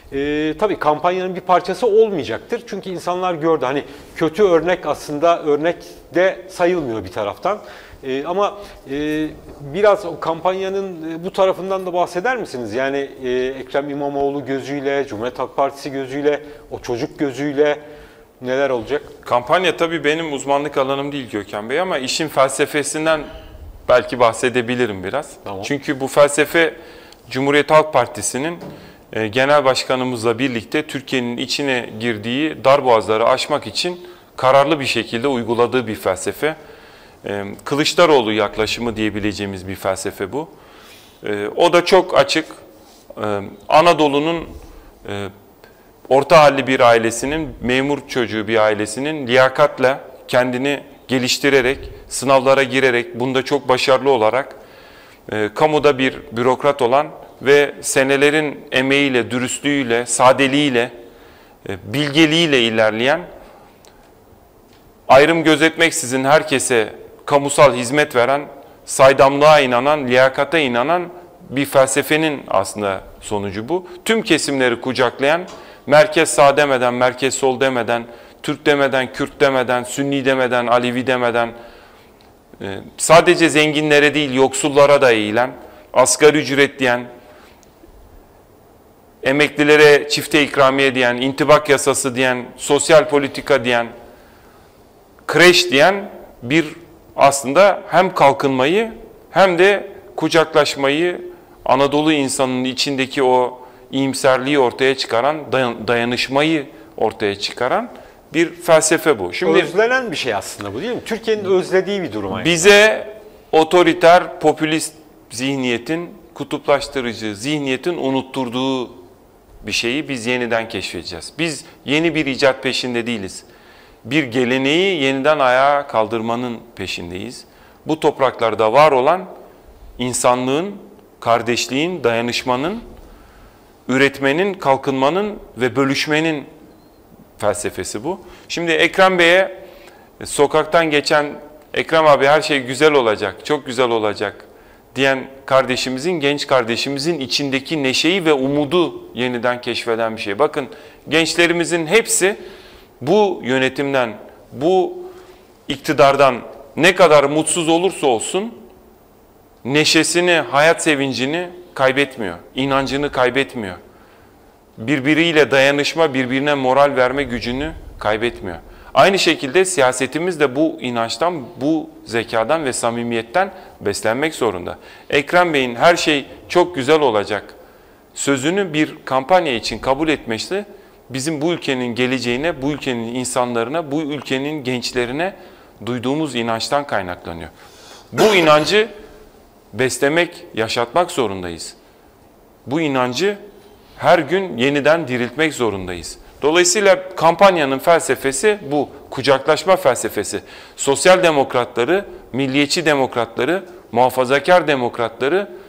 E, tabii kampanyanın bir parçası olmayacaktır. Çünkü insanlar gördü. Hani kötü örnek aslında örnek de sayılmıyor bir taraftan. E, ama e, biraz o kampanyanın e, bu tarafından da bahseder misiniz? Yani e, Ekrem İmamoğlu gözüyle, Cumhuriyet Halk Partisi gözüyle, o çocuk gözüyle neler olacak? Kampanya tabii benim uzmanlık alanım değil Gökhan Bey ama işin felsefesinden belki bahsedebilirim biraz. Tamam. Çünkü bu felsefe Cumhuriyet Halk Partisi'nin e, genel başkanımızla birlikte Türkiye'nin içine girdiği darboğazları aşmak için kararlı bir şekilde uyguladığı bir felsefe. E, Kılıçdaroğlu yaklaşımı diyebileceğimiz bir felsefe bu. E, o da çok açık. E, Anadolu'nun e, orta halli bir ailesinin, memur çocuğu bir ailesinin liyakatla kendini geliştirerek, sınavlara girerek, bunda çok başarılı olarak, e, kamuda bir bürokrat olan ve senelerin emeğiyle, dürüstlüğüyle, sadeliğiyle, e, bilgeliğiyle ilerleyen, ayrım gözetmeksizin herkese kamusal hizmet veren, saydamlığa inanan, liyakata inanan bir felsefenin aslında sonucu bu. Tüm kesimleri kucaklayan, merkez sağ demeden, merkez sol demeden, Türk demeden, Kürt demeden, Sünni demeden, Alevi demeden, sadece zenginlere değil yoksullara da eğilen, asgari ücret diyen, emeklilere çifte ikramiye diyen, intibak yasası diyen, sosyal politika diyen, kreş diyen bir aslında hem kalkınmayı hem de kucaklaşmayı, Anadolu insanının içindeki o iyimserliği ortaya çıkaran, dayanışmayı ortaya çıkaran bir felsefe bu. Şimdi özlenen bir şey aslında bu, değil mi? Türkiye'nin özlediği bir durum. Bize otoriter, popülist zihniyetin, kutuplaştırıcı zihniyetin unutturduğu bir şeyi biz yeniden keşfedeceğiz. Biz yeni bir icat peşinde değiliz. Bir geleneği yeniden ayağa kaldırmanın peşindeyiz. Bu topraklarda var olan insanlığın, kardeşliğin, dayanışmanın, üretmenin, kalkınmanın ve bölüşmenin felsefesi bu. Şimdi Ekrem Bey'e sokaktan geçen, Ekrem abi her şey güzel olacak, çok güzel olacak diyen kardeşimizin, genç kardeşimizin içindeki neşeyi ve umudu yeniden keşfeden bir şey. Bakın gençlerimizin hepsi bu yönetimden, bu iktidardan ne kadar mutsuz olursa olsun neşesini, hayat sevincini kaybetmiyor, inancını kaybetmiyor. Birbiriyle dayanışma, birbirine moral verme gücünü kaybetmiyor. Aynı şekilde siyasetimiz de bu inançtan, bu zekadan ve samimiyetten beslenmek zorunda. Ekrem Bey'in her şey çok güzel olacak sözünü bir kampanya için kabul etmesi bizim bu ülkenin geleceğine, bu ülkenin insanlarına, bu ülkenin gençlerine duyduğumuz inançtan kaynaklanıyor. Bu inancı beslemek, yaşatmak zorundayız. Bu inancı her gün yeniden diriltmek zorundayız. Dolayısıyla kampanyanın felsefesi bu, kucaklaşma felsefesi. Sosyal demokratları, milliyetçi demokratları, muhafazakar demokratları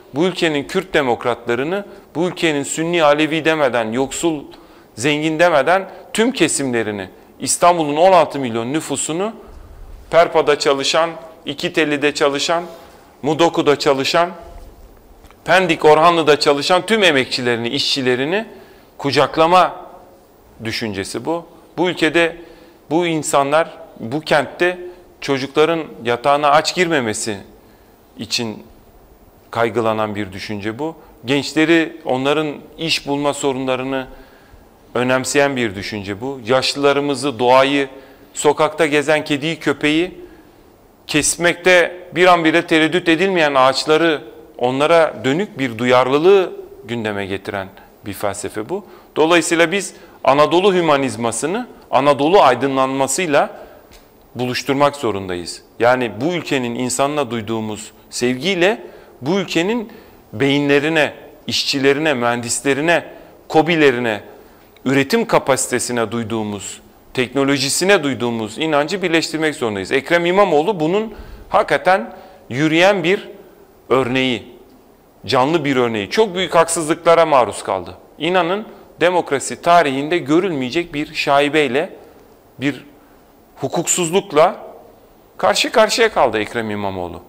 bu ülkenin Kürt demokratlarını, bu ülkenin Sünni, Alevi demeden, yoksul, zengin demeden tüm kesimlerini, İstanbul'un on altı milyon nüfusunu, Perpa'da çalışan, İkiteli'de çalışan, Mudoku'da çalışan, Pendik Orhanlı'da çalışan tüm emekçilerini, işçilerini kucaklama düşüncesi bu. Bu ülkede bu insanlar, bu kentte çocukların yatağına aç girmemesi için kaygılanan bir düşünce bu. Gençleri, onların iş bulma sorunlarını önemseyen bir düşünce bu. Yaşlılarımızı, doğayı, sokakta gezen kediyi, köpeği, kesmekte bir an bile tereddüt edilmeyen ağaçları, onlara dönük bir duyarlılığı gündeme getiren bir felsefe bu. Dolayısıyla biz Anadolu hümanizmasını Anadolu aydınlanmasıyla buluşturmak zorundayız. Yani bu ülkenin insanına duyduğumuz sevgiyle bu ülkenin beyinlerine, işçilerine, mühendislerine, KOBİ'lerine, üretim kapasitesine duyduğumuz, teknolojisine duyduğumuz inancı birleştirmek zorundayız. Ekrem İmamoğlu bunun hakikaten yürüyen bir örneği, canlı bir örneği. Çok büyük haksızlıklara maruz kaldı. İnanın demokrasi tarihinde görülmeyecek bir şaibeyle, bir hukuksuzlukla karşı karşıya kaldı Ekrem İmamoğlu.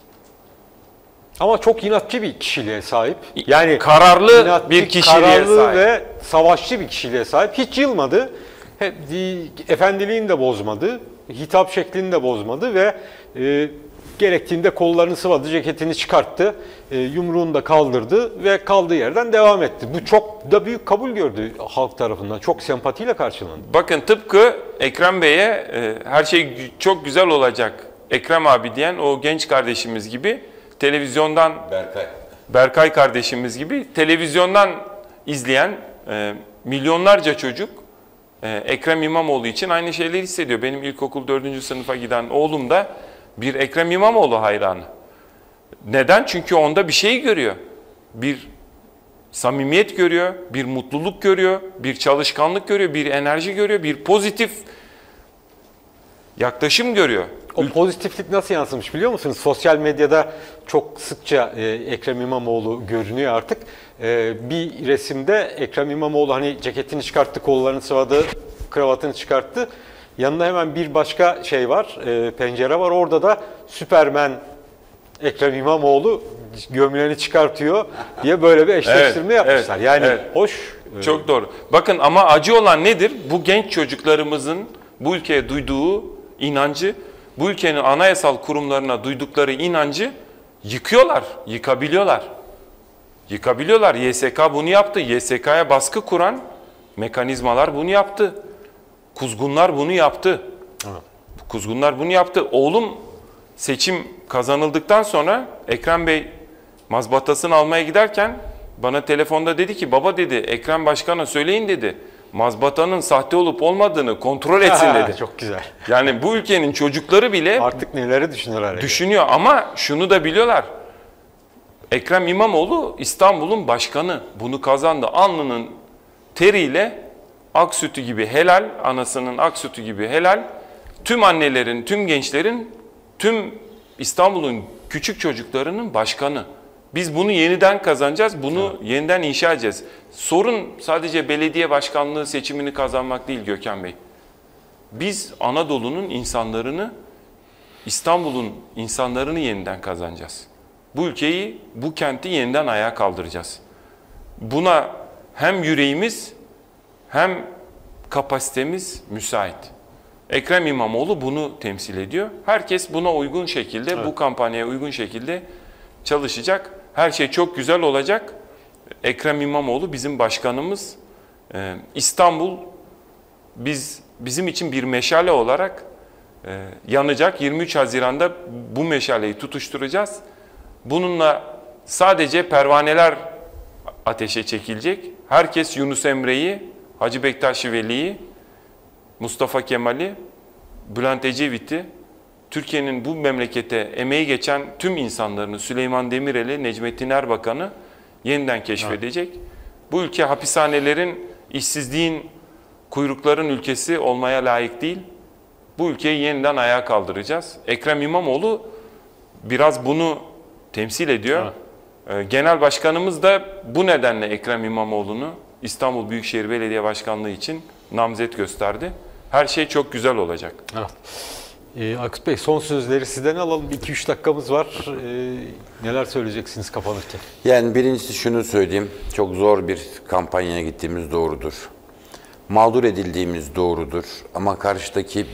Ama çok inatçı bir kişiliğe sahip. Yani kararlı inatçı, bir kişiliğe kararlı sahip ve savaşçı bir kişiliğe sahip. Hiç yılmadı. Hep, efendiliğini de bozmadı. Hitap şeklini de bozmadı ve e, gerektiğinde kollarını sıvadı, ceketini çıkarttı, e, yumruğunu da kaldırdı ve kaldığı yerden devam etti. Bu çok da büyük kabul gördü halk tarafından. Çok sempatiyle karşılandı. Bakın tıpkı Ekrem Bey'e e, her şey çok güzel olacak Ekrem abi diyen o genç kardeşimiz gibi televizyondan Berkay. Berkay kardeşimiz gibi televizyondan izleyen e, milyonlarca çocuk e, Ekrem İmamoğlu için aynı şeyleri hissediyor. Benim ilkokul dördüncü sınıfa giden oğlum da bir Ekrem İmamoğlu hayranı. Neden? Çünkü onda bir şey görüyor. Bir samimiyet görüyor, bir mutluluk görüyor, bir çalışkanlık görüyor, bir enerji görüyor, bir pozitif yaklaşım görüyor. O pozitiflik nasıl yansımış biliyor musunuz? Sosyal medyada çok sıkça e, Ekrem İmamoğlu görünüyor artık. E, bir resimde Ekrem İmamoğlu hani ceketini çıkarttı, kollarını sıvadı, kravatını çıkarttı. Yanında hemen bir başka şey var, e, pencere var. Orada da Süpermen Ekrem İmamoğlu gömleğini çıkartıyor diye böyle bir eşleştirme Evet, yapmışlar. evet, yani evet. hoş. Çok doğru. Bakın ama acı olan nedir? Bu genç çocuklarımızın bu ülkeye duyduğu inancı, bu ülkenin anayasal kurumlarına duydukları inancı yıkıyorlar, yıkabiliyorlar. Yıkabiliyorlar. Y S K bunu yaptı. Y S K'ya baskı kuran mekanizmalar bunu yaptı. Kuzgunlar bunu yaptı. Evet. Kuzgunlar bunu yaptı. Oğlum seçim kazanıldıktan sonra Ekrem Bey mazbatasını almaya giderken bana telefonda dedi ki baba dedi Ekrem Başkan'a söyleyin dedi. Mazbatanın sahte olup olmadığını kontrol etsin dedi. Çok güzel. Yani bu ülkenin çocukları bile Artık neleri düşünürler? düşünüyor ama şunu da biliyorlar. Ekrem İmamoğlu İstanbul'un başkanı. Bunu kazandı. Alnının teriyle ak sütü gibi helal, anasının ak sütü gibi helal. Tüm annelerin, tüm gençlerin, tüm İstanbul'un küçük çocuklarının başkanı. Biz bunu yeniden kazanacağız, bunu evet. yeniden inşa edeceğiz. Sorun sadece belediye başkanlığı seçimini kazanmak değil Gökhan Bey. Biz Anadolu'nun insanlarını, İstanbul'un insanlarını yeniden kazanacağız. Bu ülkeyi, bu kenti yeniden ayağa kaldıracağız. Buna hem yüreğimiz hem kapasitemiz müsait. Ekrem İmamoğlu bunu temsil ediyor. Herkes buna uygun şekilde, evet. bu kampanyaya uygun şekilde çalışacak. Her şey çok güzel olacak. Ekrem İmamoğlu bizim başkanımız. Ee, İstanbul biz bizim için bir meşale olarak e, yanacak. yirmi üç Haziran'da bu meşaleyi tutuşturacağız. Bununla sadece pervaneler ateşe çekilecek. Herkes Yunus Emre'yi, Hacı Bektaş Veli'yi, Mustafa Kemal'i, Bülent Ecevit'i, Türkiye'nin bu memlekete emeği geçen tüm insanlarını, Süleyman Demirel'i, Necmettin Erbakan'ı yeniden keşfedecek. Evet. Bu ülke hapishanelerin, işsizliğin, kuyrukların ülkesi olmaya layık değil. Bu ülkeyi yeniden ayağa kaldıracağız. Ekrem İmamoğlu biraz bunu temsil ediyor. Evet. E, Genel Başkanımız da bu nedenle Ekrem İmamoğlu'nu İstanbul Büyükşehir Belediye Başkanlığı için namzet gösterdi. Her şey çok güzel olacak. Evet. Ee, Aykut Bey, son sözleri sizden alalım. iki üç dakikamız var. Ee, neler söyleyeceksiniz kapanırken? Yani birincisi şunu söyleyeyim. Çok zor bir kampanyaya gittiğimiz doğrudur. Mağdur edildiğimiz doğrudur. Ama karşıdaki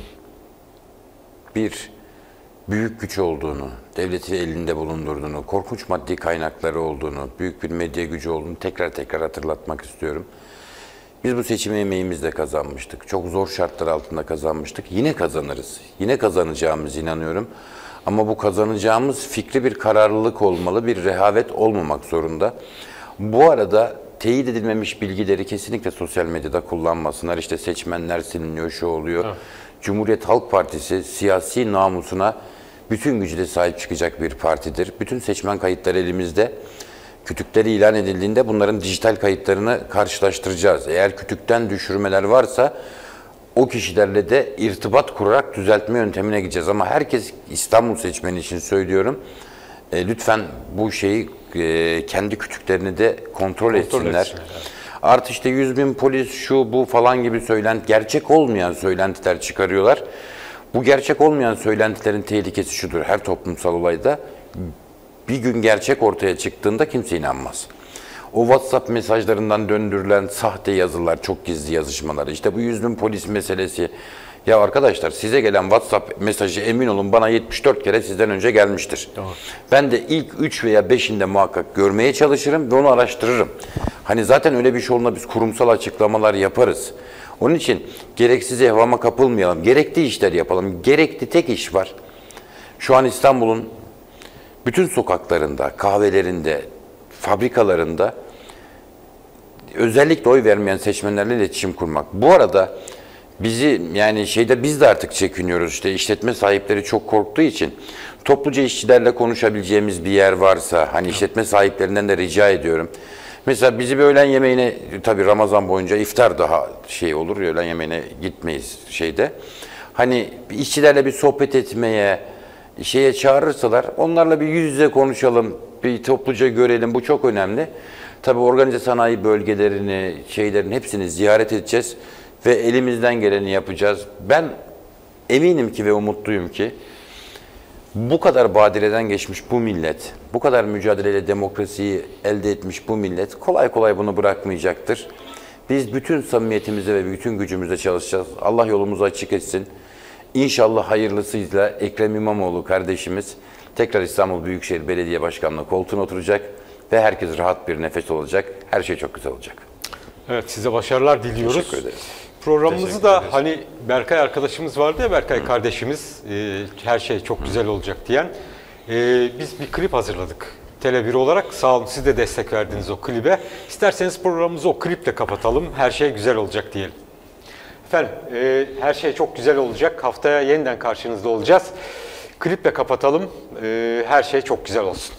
bir büyük güç olduğunu, devletin elinde bulundurduğunu, korkunç maddi kaynakları olduğunu, büyük bir medya gücü olduğunu tekrar tekrar hatırlatmak istiyorum. Biz bu seçimi emeğimizle kazanmıştık. Çok zor şartlar altında kazanmıştık. Yine kazanırız. Yine kazanacağımıza inanıyorum. Ama bu kazanacağımız fikri bir kararlılık olmalı, bir rehavet olmamak zorunda. Bu arada teyit edilmemiş bilgileri kesinlikle sosyal medyada kullanmasınlar. İşte seçmenler siliniyor, şu oluyor. Evet. Cumhuriyet Halk Partisi siyasi namusuna bütün gücüyle sahip çıkacak bir partidir. Bütün seçmen kayıtları elimizde. Kütükleri ilan edildiğinde bunların dijital kayıtlarını karşılaştıracağız. Eğer kütükten düşürmeler varsa o kişilerle de irtibat kurarak düzeltme yöntemine gideceğiz. Ama herkes, İstanbul seçmeni için söylüyorum, e, lütfen bu şeyi e, kendi kütüklerini de kontrol, kontrol etsinler. etsinler evet. Artı işte yüz bin polis şu bu falan gibi söylenti, gerçek olmayan söylentiler çıkarıyorlar. Bu gerçek olmayan söylentilerin tehlikesi şudur: her toplumsal olayda bir gün gerçek ortaya çıktığında kimse inanmaz. O WhatsApp mesajlarından döndürülen sahte yazılar, çok gizli yazışmalar, işte bu yüz bin polis meselesi. Ya arkadaşlar, size gelen WhatsApp mesajı emin olun bana yetmiş dört kere sizden önce gelmiştir. Doğru. Ben de ilk üç veya beşinde muhakkak görmeye çalışırım ve onu araştırırım. Hani zaten öyle bir şey olduğunda biz kurumsal açıklamalar yaparız. Onun için gereksiz evhama kapılmayalım. Gerekli işler yapalım. Gerekli tek iş var. Şu an İstanbul'un bütün sokaklarında, kahvelerinde, fabrikalarında özellikle oy vermeyen seçmenlerle iletişim kurmak. Bu arada bizi, yani şeyde biz de artık çekiniyoruz. İşte işletme sahipleri çok korktuğu için topluca işçilerle konuşabileceğimiz bir yer varsa, hani işletme sahiplerinden de rica ediyorum. Mesela bizi bir öğlen yemeğine, tabii Ramazan boyunca iftar daha şey olur, öğlen yemeğine gitmeyiz şeyde. Hani işçilerle bir sohbet etmeye, şeye çağırırsalar, onlarla bir yüz yüze konuşalım, bir topluca görelim, bu çok önemli. Tabii organize sanayi bölgelerini, şeylerin hepsini ziyaret edeceğiz ve elimizden geleni yapacağız. Ben eminim ki ve umutluyum ki bu kadar badireden geçmiş bu millet, bu kadar mücadeleyle demokrasiyi elde etmiş bu millet kolay kolay bunu bırakmayacaktır. Biz bütün samimiyetimizle ve bütün gücümüzle çalışacağız. Allah yolumuzu açık etsin. İnşallah hayırlısıyla Ekrem İmamoğlu kardeşimiz tekrar İstanbul Büyükşehir Belediye Başkanlığı koltuğuna oturacak ve herkes rahat bir nefes olacak. Her şey çok güzel olacak. Evet, size başarılar diliyoruz. Teşekkür ederiz. Programımızı Teşekkür da ederiz. hani Berkay arkadaşımız vardı ya, Berkay Hı. kardeşimiz, e, her şey çok Hı. güzel olacak diyen. E, biz bir klip hazırladık. Tele bir olarak sağ olun, siz de destek verdiniz o klibe. İsterseniz programımızı o kliple kapatalım. Her şey güzel olacak diyelim. Efendim, e, her şey çok güzel olacak. Haftaya yeniden karşınızda olacağız. Kliple kapatalım. E, her şey çok güzel olsun.